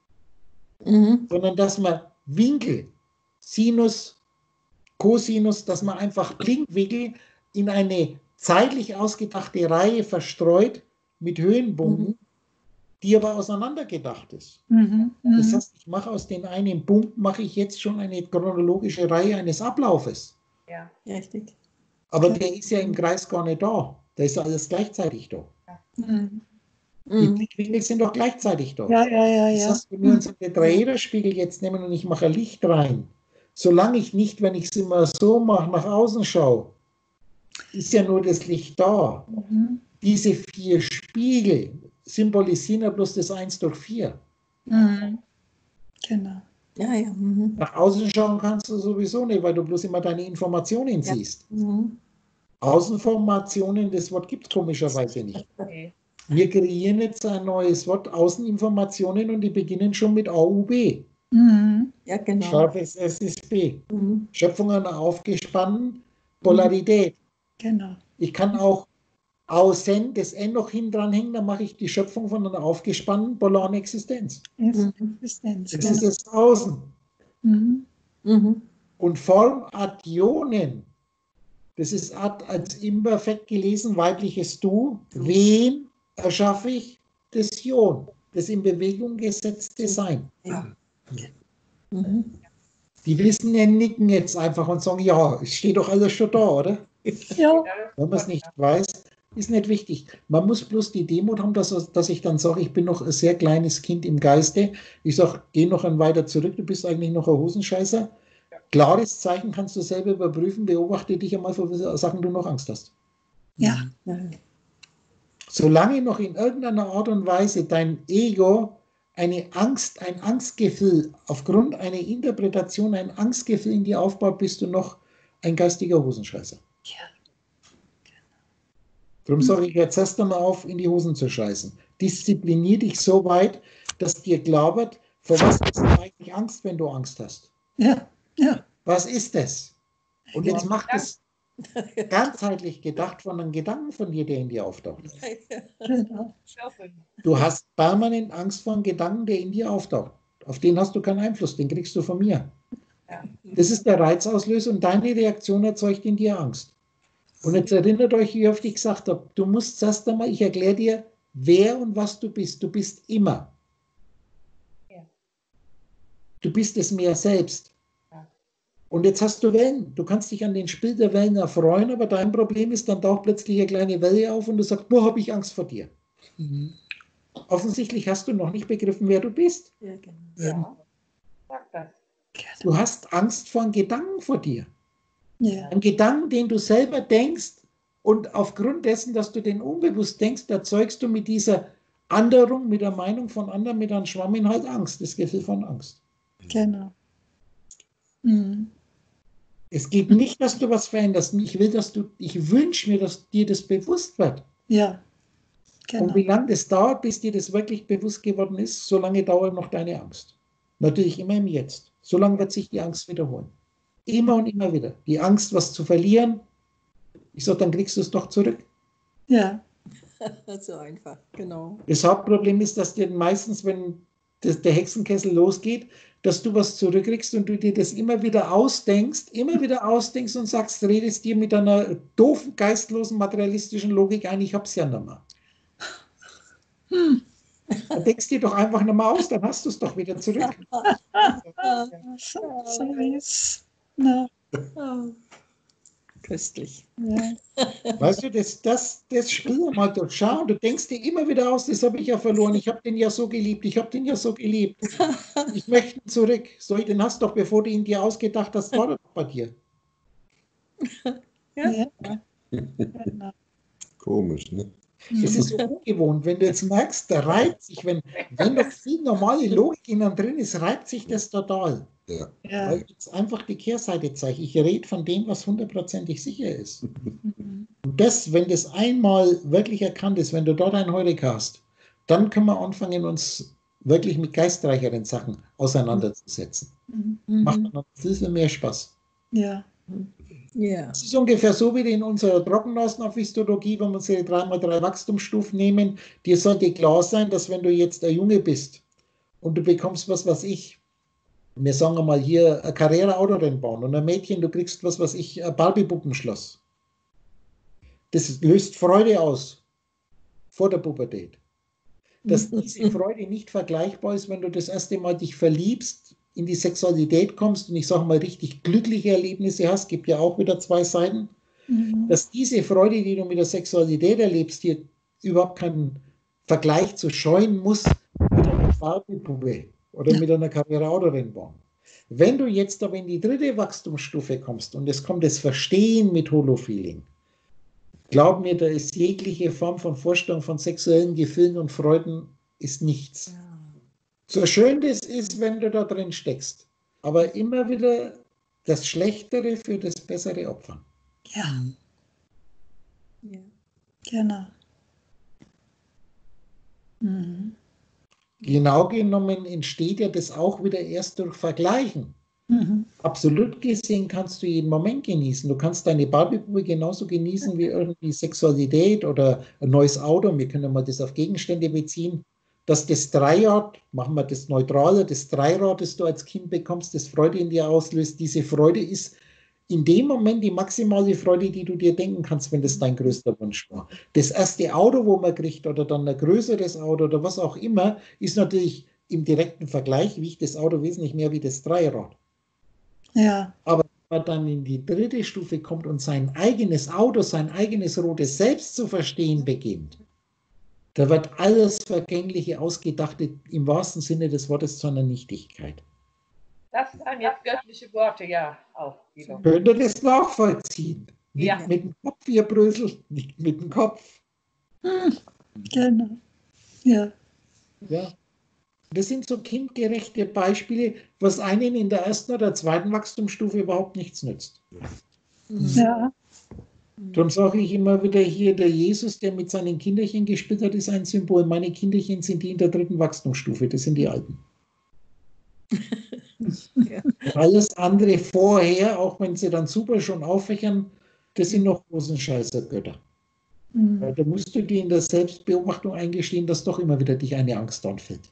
Mhm. sondern dass man Winkel, Sinus, Cosinus, dass man einfach Blinkwinkel in eine zeitlich ausgedachte Reihe verstreut mit Höhenpunkten, die aber auseinandergedacht ist. Mhm. Das Mhm. heißt, ich mache aus den einen Punkt, mache ich jetzt schon eine chronologische Reihe eines Ablaufes. Ja. Richtig. Aber der ist ja im Kreis gar nicht da. Da ist ja alles gleichzeitig da. Mhm. Die Mhm. Blickwinkel sind doch gleichzeitig da. Ja, ja, ja, Das ja. heißt, wenn wir uns einen Tetraederspiegel jetzt nehmen und ich mache Licht rein, solange ich nicht, wenn ich es immer so mache, nach außen schaue, ist ja nur das Licht da. Mhm. Diese 4 Spiegel symbolisieren ja bloß das 1 durch 4. Mhm. Genau. Ja, ja. Mhm. Nach außen schauen kannst du sowieso nicht, weil du bloß immer deine Informationen Ja. siehst. Mhm. Außenformationen, das Wort gibt es komischerweise nicht. Okay. Wir kreieren jetzt ein neues Wort, Außeninformationen, und die beginnen schon mit AUB. Mhm. Ja, genau. Scharfes S ist B. Mhm. Schöpfungen aufgespannen, Polarität. Genau. Ich kann auch außen das N noch hin dran hängen, dann mache ich die Schöpfung von einer aufgespannten polaren Existenz. Existenz. Das ist das Außen. Mhm. Mhm. Und Formadionen, das ist als imperfekt gelesen, weibliches Du. Wen erschaffe ich? Das Ion, das in Bewegung gesetzte Sein. Ja. Mhm. Die wissen, ja, nicken jetzt einfach und sagen, ja, es steht doch alles schon da, oder? Ja. Wenn man es nicht weiß, ist nicht wichtig. Man muss bloß die Demut haben, dass ich dann sage, ich bin noch ein sehr kleines Kind im Geiste. Ich sage, geh noch ein weiter zurück, du bist eigentlich noch ein Hosenscheißer. Klares Zeichen kannst du selber überprüfen, beobachte dich einmal, vor welchen Sachen du noch Angst hast. Ja. Ja. Solange noch in irgendeiner Art und Weise dein Ego eine Angst, ein Angstgefühl, aufgrund einer Interpretation ein Angstgefühl in dir aufbaut, bist du noch ein geistiger Hosenscheißer. Ja. Darum sage ich jetzt erst einmal auf, in die Hosen zu scheißen. Disziplinier dich so weit, dass dir klar wird, vor was hast du eigentlich Angst, wenn du Angst hast? Ja. Ja. Was ist das? Und jetzt Ja. mach das ganzheitlich gedacht von einem Gedanken von dir, der in dir auftaucht. Genau. Du hast permanent Angst vor einem Gedanken, der in dir auftaucht. Auf den hast du keinen Einfluss, den kriegst du von mir. Ja. Das ist der Reizauslöser und deine Reaktion erzeugt in dir Angst. Und jetzt erinnert euch, wie oft ich gesagt habe, du musst erst einmal, ich erkläre dir, wer und was du bist. Du bist immer. Ja. Du bist es mehr selbst. Ja. Und jetzt hast du Wellen. Du kannst dich an den Spiel der Wellen erfreuen, aber dein Problem ist, dann taucht plötzlich eine kleine Welle auf und du sagst, boah, habe ich Angst vor dir. Mhm. Offensichtlich hast du noch nicht begriffen, wer du bist. Ja, genau. Ja. Sag das. Du hast Angst vor einem Gedanken vor dir. Ja. Ein Gedanken, den du selber denkst Und aufgrund dessen, dass du den unbewusst denkst, erzeugst du mit dieser Anderung, mit der Meinung von anderen, mit einem Schwamminhalt Angst, das Gefühl von Angst. Genau. Mhm. Es geht nicht, dass du was veränderst. Ich wünsche mir, dass dir das bewusst wird. Ja, Und wie genau. lange das dauert, bis dir das wirklich bewusst geworden ist, so lange dauert noch deine Angst. Natürlich immer im Jetzt. So lange wird sich die Angst wiederholen. Immer und immer wieder. Die Angst, was zu verlieren. Ich sage, dann kriegst du es doch zurück. Ja, So einfach, genau. Das Hauptproblem ist, dass dir meistens, wenn der Hexenkessel losgeht, dass du was zurückkriegst und du dir das immer wieder ausdenkst und sagst, redest dir mit einer doofen, geistlosen, materialistischen Logik ein, ich hab's ja nicht mehr. Dann denkst dir doch einfach nicht mehr aus, dann hast du es doch wieder zurück. so ist. Na, Köstlich. ja. Weißt du, das spür mal durchschauen. Du denkst dir immer wieder aus, das habe ich ja verloren, ich habe den ja so geliebt, ich möchte ihn zurück. Den hast du doch, bevor du ihn dir ausgedacht hast, war er doch bei dir. Ja. Genau. Komisch, ne? Es ist so ungewohnt, wenn du jetzt merkst, der reibt sich, wenn doch viel normale Logik innen drin ist, reibt sich das total. Ja. Ja. Weil ich jetzt einfach die Kehrseite zeige. Ich rede von dem, was hundertprozentig sicher ist. Mhm. Und das, wenn das einmal wirklich erkannt ist, wenn du dort ein Heureka hast, dann können wir anfangen, uns wirklich mit geistreicheren Sachen auseinanderzusetzen. Mhm. Macht dann noch viel, viel mehr Spaß. Ja. Ja. Das ist ungefähr so wie in unserer Trockennasenaphistologie, wenn wir unsere 3x3 Wachstumsstufen nehmen. Dir sollte klar sein, dass wenn du jetzt ein Junge bist und du bekommst was weiß ich, wir sagen mal hier ein Carrera-Autorennbahn und ein Mädchen, du kriegst was weiß ich, ein Barbie-Puppenschloss. Das löst Freude aus vor der Pubertät. Dass diese Freude nicht vergleichbar ist, wenn du das erste Mal dich verliebst, in die Sexualität kommst und ich sage mal richtig glückliche Erlebnisse hast, gibt ja auch wieder zwei Seiten, Mhm. dass diese Freude, die du mit der Sexualität erlebst, hier überhaupt keinen Vergleich zu scheuen muss mit einer Barbie-Puppe oder mit einer Carrera-Autorennbahn. Wenn du jetzt aber in die dritte Wachstumsstufe kommst und es kommt das Verstehen mit Holofeeling, glaub mir, da ist jegliche Form von Vorstellung von sexuellen Gefühlen und Freuden ist nichts. So schön das ist, wenn du da drin steckst, aber immer wieder das Schlechtere für das bessere Opfern. Ja, Ja. genau. Mhm. Genau genommen entsteht ja das auch wieder erst durch Vergleichen. Mhm. Absolut gesehen kannst du jeden Moment genießen. Du kannst deine Barbie-Puppe genauso genießen wie irgendwie Sexualität oder ein neues Auto. Wir können mal das auf Gegenstände beziehen. Dass das Dreirad, machen wir das neutraler, das Dreirad, das du als Kind bekommst, das Freude in dir auslöst, diese Freude ist in dem Moment die maximale Freude, die du dir denken kannst, wenn das dein größter Wunsch war. Das erste Auto, wo man kriegt, oder dann ein größeres Auto oder was auch immer, ist natürlich im direkten Vergleich, wiegt das Auto wesentlich mehr wie das Dreirad. Ja, Aber wenn man dann in die dritte Stufe kommt und sein eigenes Auto, sein eigenes rotes Selbst zu verstehen beginnt, da wird alles Vergängliche ausgedachte im wahrsten Sinne des Wortes zu einer Nichtigkeit. Das waren jetzt göttliche Worte, ja, auch. Guido. Könnt ihr das nachvollziehen? Ja. Nicht mit dem Kopf, ihr Brösel, nicht mit dem Kopf. genau. Ja, Ja. Das sind so kindgerechte Beispiele, was einen in der ersten oder zweiten Wachstumsstufe überhaupt nichts nützt. ja, Darum sage ich immer wieder hier, der Jesus, der mit seinen Kinderchen gespielt hat, ist ein Symbol. Meine Kinderchen sind die in der dritten Wachstumsstufe, das sind die Alten. Ja. Alles andere vorher, auch wenn sie dann super schon auffächern, das sind noch Rosenscheißer-Götter. mhm. Da musst du dir in der Selbstbeobachtung eingestehen, dass doch immer wieder dich eine Angst anfällt.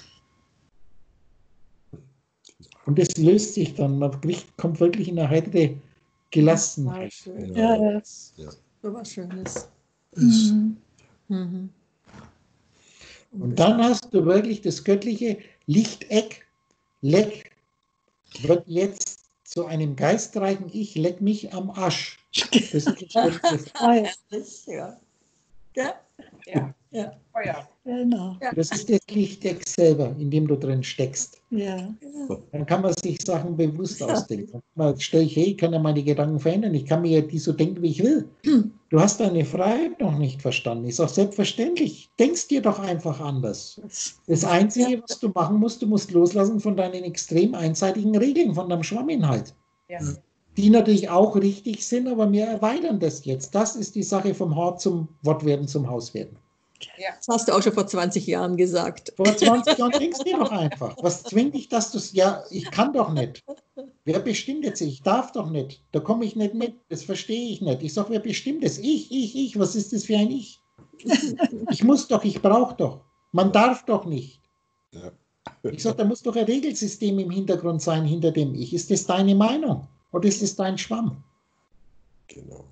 Und das löst sich dann, man kommt wirklich in eine heitere Gelassenheit. Schön. Ja, ja. So was Schönes. Mhm. Mhm. Und dann hast du wirklich das göttliche Lichteck, Leck, wird jetzt zu einem geistreichen Ich, leck mich am Arsch. Das ist das göttliche Ah, ja. Ja. Ja. Ja. Ja. Oh ja. Genau. Das ist das Lichtdeck selber, in dem du drin steckst. Ja. Dann kann man sich Sachen bewusst ausdenken. Man stellt, hey, ich kann ja meine Gedanken verändern. Ich kann mir ja die so denken, wie ich will. Du hast deine Freiheit noch nicht verstanden. Ist auch selbstverständlich. Denkst dir doch einfach anders. Das Einzige, was du machen musst, du musst loslassen von deinen extrem einseitigen Regeln, von deinem Schwamminhalt. Ja. Die natürlich auch richtig sind, aber wir erweitern das jetzt. Das ist die Sache vom Hort zum Wortwerden, zum Hauswerden. Das hast du auch schon vor 20 Jahren gesagt. Vor 20 Jahren denkst du dir doch einfach. Was zwingt dich, dass du es, ja, ich kann doch nicht. Wer bestimmt jetzt? Ich darf doch nicht. Da komme ich nicht mit. Das verstehe ich nicht. Ich sage, wer bestimmt es? Ich. Was ist das für ein Ich? Ich muss doch, ich brauche doch. Man darf doch nicht. Ja. Ich sage, da muss doch ein Regelsystem im Hintergrund sein, hinter dem Ich. Ist das deine Meinung? Oder ist das dein Schwamm? Genau.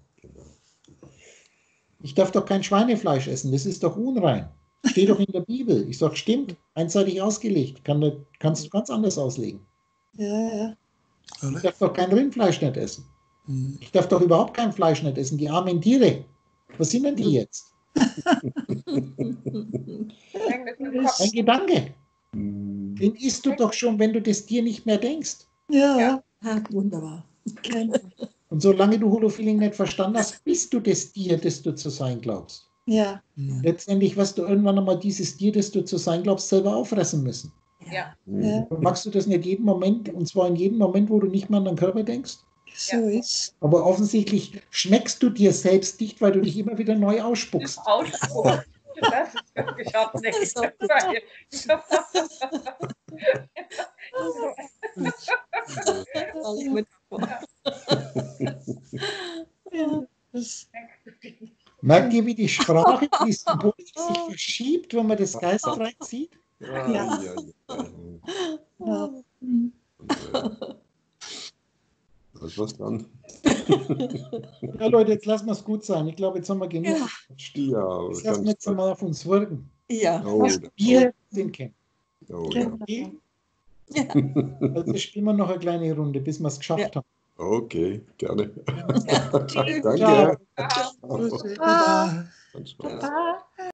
Ich darf doch kein Schweinefleisch essen. Das ist doch unrein. Steht doch in der Bibel. Ich sage, stimmt. Einseitig ausgelegt. Kannst du ganz anders auslegen. Ja. Ich darf doch kein Rindfleisch nicht essen. Mhm. Ich darf doch überhaupt kein Fleisch nicht essen. Die armen Tiere. Was sind denn die jetzt? Ein Gedanke. Den isst du doch schon, wenn du das Tier nicht mehr denkst. Ja. Wunderbar. Genau. Und solange du Holofeeling nicht verstanden hast, bist du das Tier, das du zu sein glaubst. Ja. Letztendlich wirst du irgendwann einmal dieses Tier, das du zu sein glaubst, selber auffressen müssen. Ja. Ja. Und magst du das nicht jeden Moment, und zwar in jedem Moment, wo du nicht mehr an deinen Körper denkst? So ist. Aber offensichtlich schmeckst du dir selbst nicht, weil du dich immer wieder neu ausspuckst. Ausspruch. Das ist wirklich auch nicht. Das, Merkt ihr, wie die Sprache, wie die Symbolik sich verschiebt, wenn man das Geistreich sieht? Ja. ja. Da ist was dran. Ja, Leute, jetzt lassen wir es gut sein. Ich glaube, jetzt haben wir genug. Ja, Jetzt lassen wir jetzt mal auf uns wirken. Ja. Oh, Was wir sind kennen. oh, ja. Okay? Also spielen wir noch eine kleine Runde, bis wir es geschafft haben. Okay, gerne. Tschüss. Danke. Ciao. Ciao. Tschüssi. Ah. Baba. Ganz Spaß. Baba.